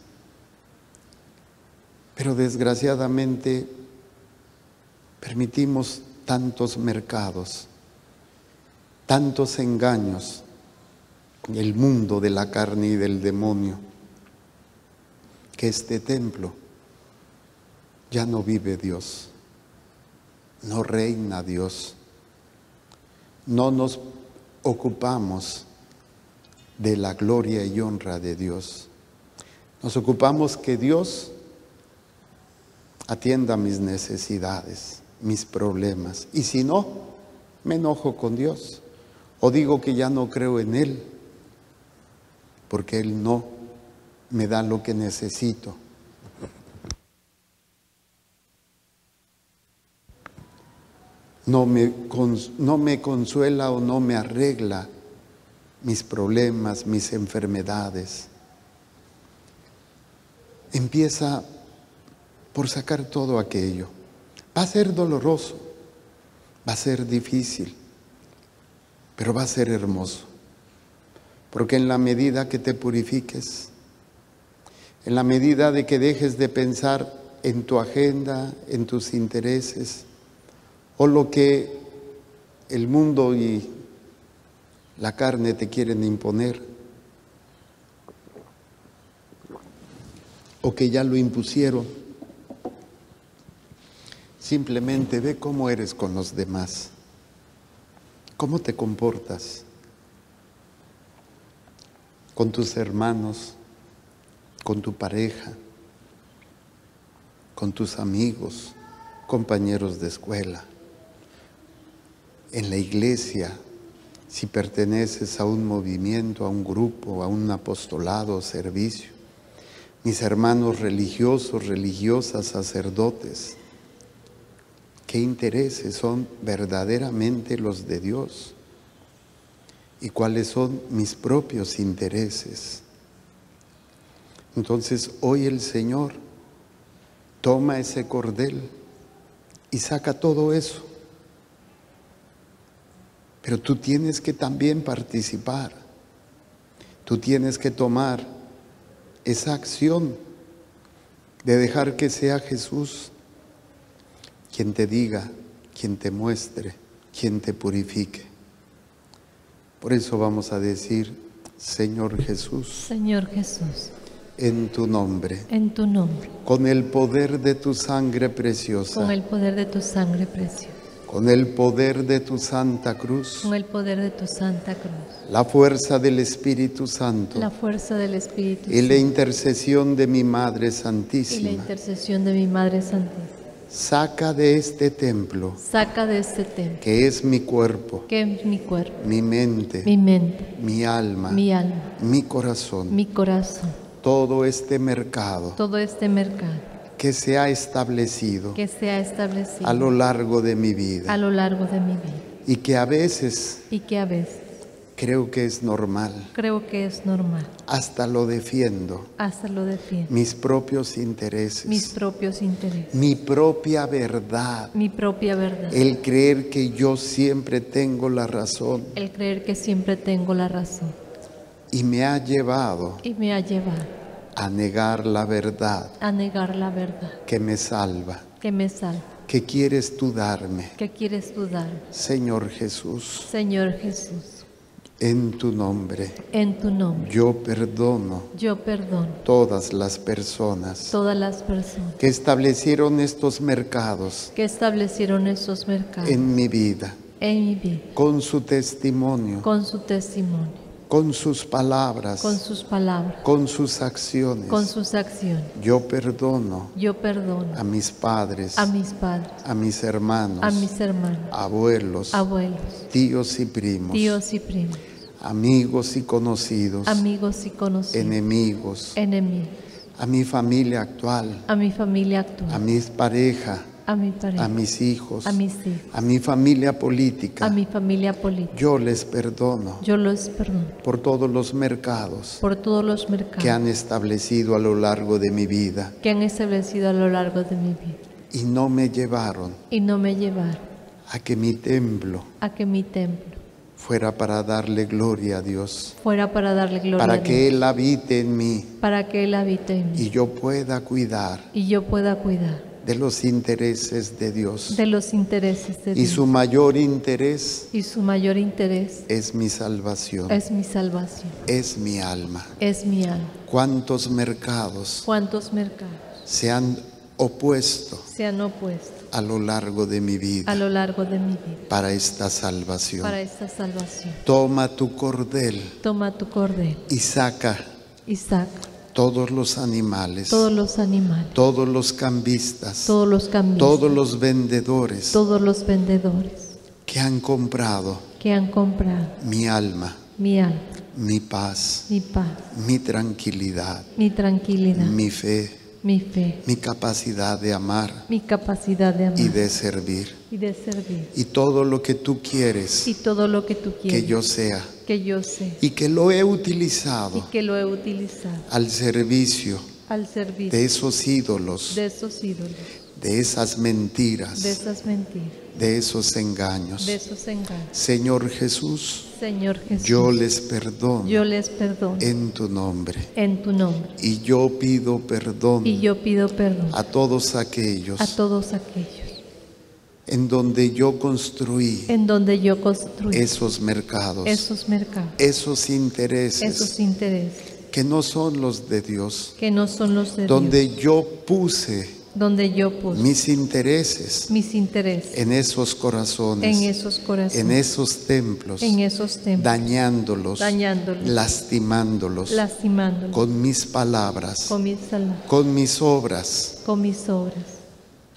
pero desgraciadamente permitimos tantos mercados, tantos engaños en el mundo de la carne y del demonio, que este templo ya no vive Dios, no reina Dios, no nos ocupamos de la gloria y honra de Dios. Nos ocupamos que Dios atienda mis necesidades, mis problemas. Y si no, me enojo con Dios o digo que ya no creo en Él, porque Él no me da lo que necesito. No me, no me consuela o no me arregla mis problemas, mis enfermedades. Empieza por sacar todo aquello. Va a ser doloroso, va a ser difícil, pero va a ser hermoso. Porque en la medida que te purifiques, en la medida de que dejes de pensar en tu agenda, en tus intereses, o lo que el mundo y la carne te quieren imponer, o que ya lo impusieron, simplemente ve cómo eres con los demás, cómo te comportas con tus hermanos, con tu pareja, con tus amigos, compañeros de escuela, en la iglesia, si perteneces a un movimiento, a un grupo, a un apostolado o servicio, mis hermanos religiosos, religiosas, sacerdotes, ¿qué intereses son verdaderamente los de Dios? ¿Y cuáles son mis propios intereses? Entonces hoy el Señor toma ese cordel y saca todo eso. Pero tú tienes que también participar. Tú tienes que tomar esa acción de dejar que sea Jesús quien te diga, quien te muestre, quien te purifique. Por eso vamos a decir, Señor Jesús, Señor Jesús, en tu nombre, en tu nombre, con el poder de tu sangre preciosa, con el poder de tu sangre preciosa, con el poder de tu Santa Cruz, con el poder de tu Santa Cruz, la fuerza del Espíritu Santo la fuerza del Espíritu y la Santo intercesión de mi Madre y la Santísima, intercesión de mi Madre Santísima, saca de este templo, saca de este templo, que es mi cuerpo, que es mi cuerpo, mi mente, mi mente, mi alma, mi alma, mi corazón, mi corazón, todo este mercado todo este mercado que se ha establecido que se ha establecido a lo largo de mi a vida lo largo de mi vida y que a veces y que a veces creo que es normal, creo que es normal, hasta lo defiendo, hasta lo defiendo, mis propios intereses, mis propios intereses, mi propia verdad, mi propia verdad, el creer que yo siempre tengo la razón el creer que siempre tengo la razón y me ha llevado y me ha llevado a negar la verdad a negar la verdad que me salva. que me salva. ¿Qué quieres tú darme? ¿Qué quieres tú dar? Señor Jesús, Señor Jesús, en tu nombre en tu nombre yo perdono yo perdono todas las personas todas las personas que establecieron estos mercados que establecieron esos mercados en mi vida, en mi vida, con su testimonio, con su testimonio, con sus palabras, con sus palabras, con sus acciones. con sus acciones. Yo perdono Yo perdono a mis padres, a mis padres, a mis hermanos, a mis hermanos, abuelos, abuelos, tíos y primos, tíos y primos, amigos y conocidos, amigos y conocidos, enemigos, enemigos, a mi familia actual, a mi familia actual, a mi pareja, a mi pareja, a mis hijos, a mis hijos, a mi familia política. a mi familia política. Yo les perdono Yo los perdono por todos los mercados por todos los mercados que han establecido a lo largo de mi vida que han establecido a lo largo de mi vida y no me llevaron y no me llevaron a que mi templo a que mi templo fuera para darle gloria a Dios, fuera para darle gloria para a que Dios, Él habite en mí para que Él habite en mí y yo pueda cuidar y yo pueda cuidar de los intereses de Dios. de los intereses de Y Dios. su mayor interés Y su mayor interés es mi salvación, es mi salvación, es mi alma. es mi alma. ¿Cuántos mercados ¿Cuántos mercados se han opuesto se han opuesto a lo largo de mi a vida lo largo de mi vida para esta salvación? para esta salvación? Toma tu cordel Toma tu cordel y saca y saca todos los animales, todos los animales, todos los cambistas, todos los camisas, todos los vendedores todos los vendedores que han comprado que han comprado mi alma, mi alma, mi paz, mi paz, mi tranquilidad, mi tranquilidad, mi fe, mi fe, mi capacidad de amar mi capacidad de amar y de servir. y de servir. Y todo lo que tú quieres Y todo lo que tú quieres que yo sea que yo sé y que lo he y utilizado que lo he utilizado al servicio al servicio de esos ídolos, de esos ídolos, de esas mentiras, de esas mentiras, de esos engaños. de esos engaños. Señor Jesús, Señor Jesús, yo les perdono yo les perdono en tu nombre. en tu nombre Y yo pido perdón y yo pido perdón a todos aquellos a todos aquellos en donde yo construí en donde yo construí esos mercados, esos mercados, esos intereses esos intereses que no son los de Dios, que no son los de Dios, donde yo puse donde yo puse mis intereses mis intereses en esos corazones, en esos corazones, en esos templos, en esos templos, dañándolos, dañándolos, lastimándolos lastimándolos con mis palabras, con mis, sal- con mis obras, con mis obras,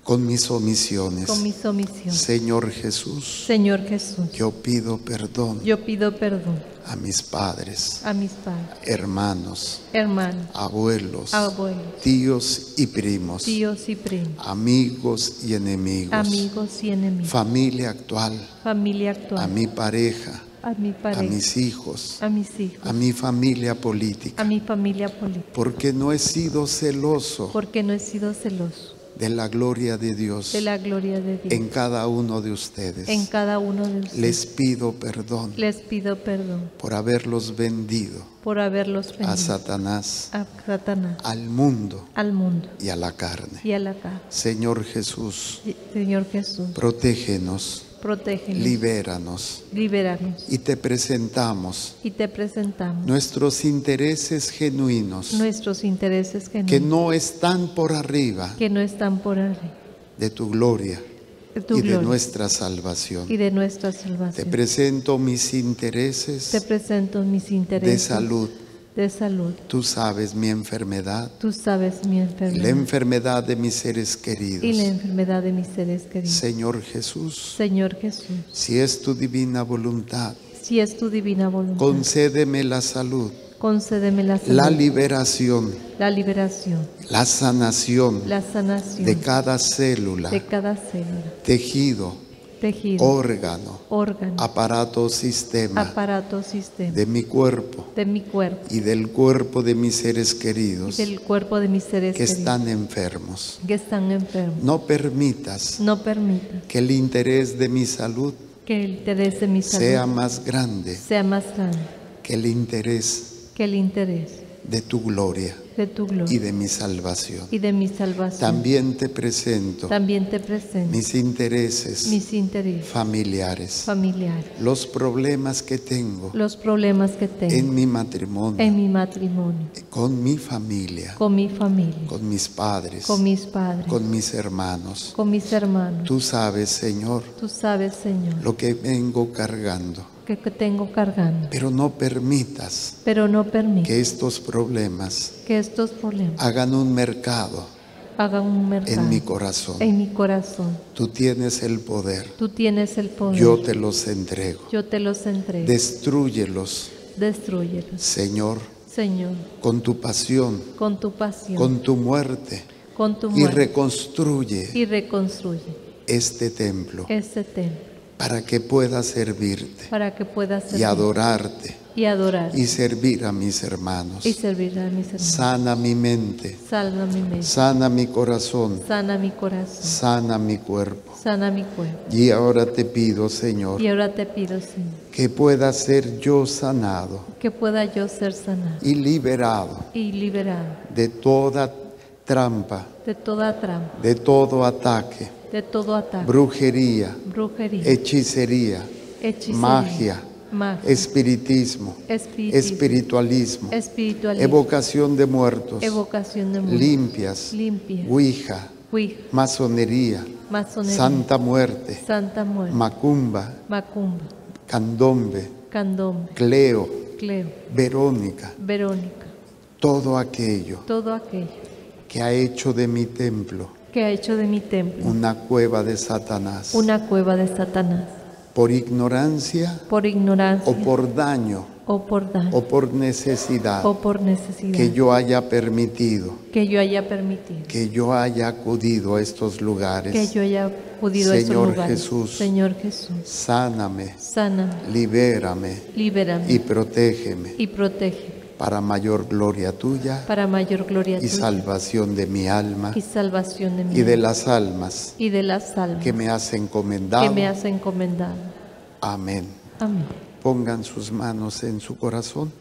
con mis omisiones. con mis omisiones. Señor Jesús, Señor Jesús, yo pido perdón yo pido perdón a mis padres, a mis padres, hermanos, hermanos, abuelos, abuelos, tíos y primos, tíos y primos, amigos y enemigos, amigos y enemigos, familia actual, familia actual, a mi pareja, a mi pareja, a mis hijos, a mis hijos, a mi familia política, a mi familia política, porque no he sido celoso porque no he sido celoso de la gloria de Dios de la gloria de Dios en cada uno de ustedes. en cada uno de ustedes. Les pido perdón Les pido perdón por haberlos vendido por haberlos a vendido Satanás, a Satanás, al mundo al mundo y a la carne. y a la carne. Señor Jesús, Señor Jesús, protégenos, protégenos, libéranos libéranos y te presentamos y te presentamos nuestros intereses genuinos nuestros intereses que que no, no están por arriba que no están por arriba de tu gloria de tu y de gloria nuestra salvación. y de nuestra Te salvación. presento mis Te intereses presento mis de intereses salud. de salud. Tú sabes mi enfermedad, Tú sabes mi la enfermedad enfermedad de mis seres y la queridos. enfermedad de mis seres queridos. Señor Jesús, Señor Jesús, si es tu divina voluntad, si es tu divina voluntad, concédeme la salud, concédeme la salud, la liberación, la liberación, la sanación la sanación de cada célula, de cada célula, tejido, tejido, órgano, órgano, aparato o sistema aparato, sistema de mi cuerpo de mi cuerpo y del cuerpo de mis seres y queridos del cuerpo de mis seres que queridos están enfermos. que están enfermos. No permitas No permita que el interés de mi salud que el interés de mi salud sea más grande sea más grande que el interés que el interés de tu gloria de tu y gloria de mi salvación. y de mi salvación. También te presento También te presento mis intereses mis intereses familiares, familiares, los problemas que tengo los problemas que tengo en mi matrimonio, en mi matrimonio, con mi familia, con mi familia, con mis padres, con mis padres, con mis hermanos. con mis hermanos. Tú sabes, Señor, Tú sabes, Señor, lo que vengo cargando, que, que tengo cargando, pero no permitas pero no permite que estos problemas que estos problemas hagan un mercado hagan un mercado en mi corazón. en mi corazón. Tú tienes el poder, Tú tienes el poder. yo te los entrego. Yo te los entrego. Destrúyelos, Destrúyelos, Señor, Señor, con tu pasión, con tu pasión, con tu muerte, con tu y muerte, reconstruye y reconstruye este templo este templo para que pueda servirte para que puedas y servir adorarte y adorar y servir a mis hermanos. y servir a mis hermanos. Sana mi mente, Salva mi mente, sana mi corazón, sana mi corazón, sana mi cuerpo. sana mi cuerpo. Y ahora te pido, Señor, Y ahora te pido, Señor, que pueda ser yo sanado que pueda yo ser sanado y liberado y liberado de toda trampa, de toda trampa, de todo ataque, de todo ataque, brujería, brujería, hechicería, hechicería, magia, magia, espiritismo, espiritismo, espiritualismo, espiritualismo, evocación de muertos, evocación de muerte, limpias, limpia, ouija, Ouija, masonería, masonería, santa muerte, Santa Muerte, macumba, Macumba, candombe, Candombe, cleo, Cleo, Verónica, Verónica, todo aquello todo aquello que ha hecho de mi templo que ha hecho de mi templo una cueva de Satanás, una cueva de Satanás, por ignorancia por ignorancia o por daño o por daño o por necesidad o por necesidad que yo haya permitido, que yo haya permitido, que yo haya acudido a estos lugares. que yo haya acudido a estos Señor lugares. Jesús, Señor Jesús, Sáname, sáname, libérame libérame y protégeme y protege para mayor gloria tuya para mayor gloria y tuya salvación de mi alma y salvación de mi y de alma las almas y de las almas que me has que encomendado. me has encomendado. Amén. Amén. Pongan sus manos en su corazón,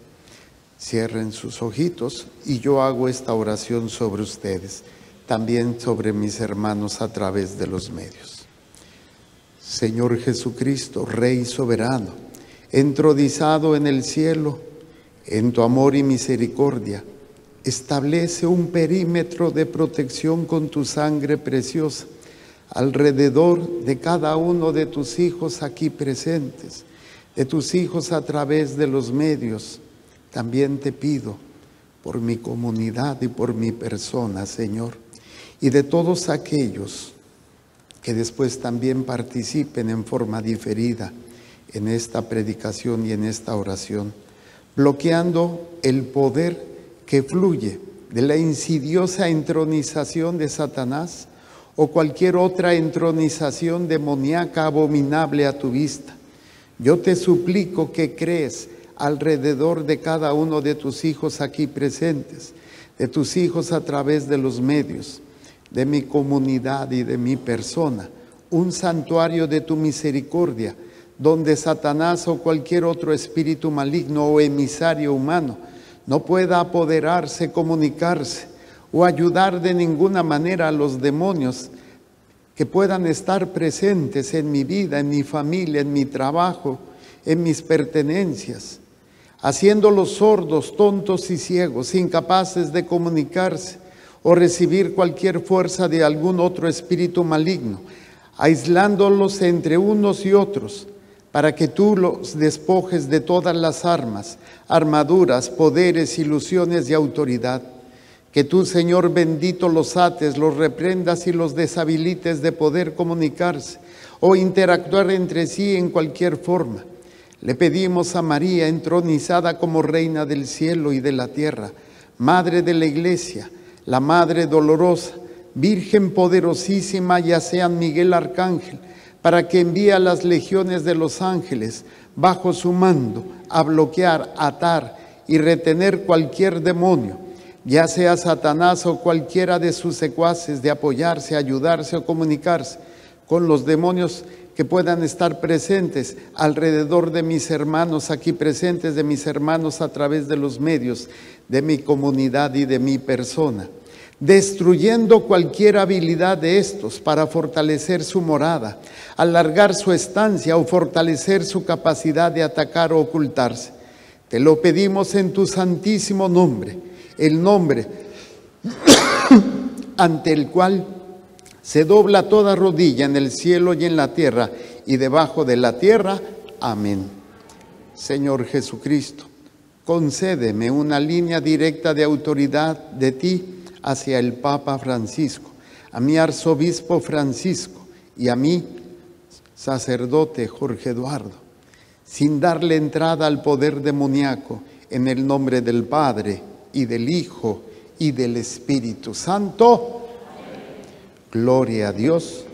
cierren sus ojitos y yo hago esta oración sobre ustedes, también sobre mis hermanos a través de los medios. Señor Jesucristo, Rey soberano, entronizado en el cielo, en tu amor y misericordia, establece un perímetro de protección con tu sangre preciosa alrededor de cada uno de tus hijos aquí presentes, de tus hijos a través de los medios. También te pido por mi comunidad y por mi persona, Señor, y de todos aquellos que después también participen en forma diferida en esta predicación y en esta oración, bloqueando el poder que fluye de la insidiosa entronización de Satanás o cualquier otra entronización demoníaca abominable a tu vista. Yo te suplico que crees alrededor de cada uno de tus hijos aquí presentes, de tus hijos a través de los medios, de mi comunidad y de mi persona, un santuario de tu misericordia, donde Satanás o cualquier otro espíritu maligno o emisario humano no pueda apoderarse, comunicarse o ayudar de ninguna manera a los demonios que puedan estar presentes en mi vida, en mi familia, en mi trabajo, en mis pertenencias, haciéndolos sordos, tontos y ciegos, incapaces de comunicarse o recibir cualquier fuerza de algún otro espíritu maligno, aislándolos entre unos y otros, para que tú los despojes de todas las armas, armaduras, poderes, ilusiones y autoridad. Que tú, Señor bendito, los ates, los reprendas y los deshabilites de poder comunicarse o interactuar entre sí en cualquier forma. Le pedimos a María, entronizada como Reina del cielo y de la tierra, Madre de la Iglesia, la Madre dolorosa, Virgen poderosísima, ya sean Miguel Arcángel, para que envíe a las legiones de los ángeles bajo su mando a bloquear, atar y retener cualquier demonio, ya sea Satanás o cualquiera de sus secuaces, de apoyarse, ayudarse o comunicarse con los demonios que puedan estar presentes alrededor de mis hermanos aquí presentes, de mis hermanos a través de los medios, de mi comunidad y de mi persona, destruyendo cualquier habilidad de estos para fortalecer su morada, alargar su estancia o fortalecer su capacidad de atacar o ocultarse. Te lo pedimos en tu santísimo nombre, el nombre ante el cual se dobla toda rodilla en el cielo y en la tierra y debajo de la tierra. Amén. Señor Jesucristo, concédeme una línea directa de autoridad de ti hacia el Papa Francisco, a mi arzobispo Francisco y a mi sacerdote Jorge Eduardo, sin darle entrada al poder demoníaco, en el nombre del Padre y del Hijo y del Espíritu Santo. Gloria a Dios.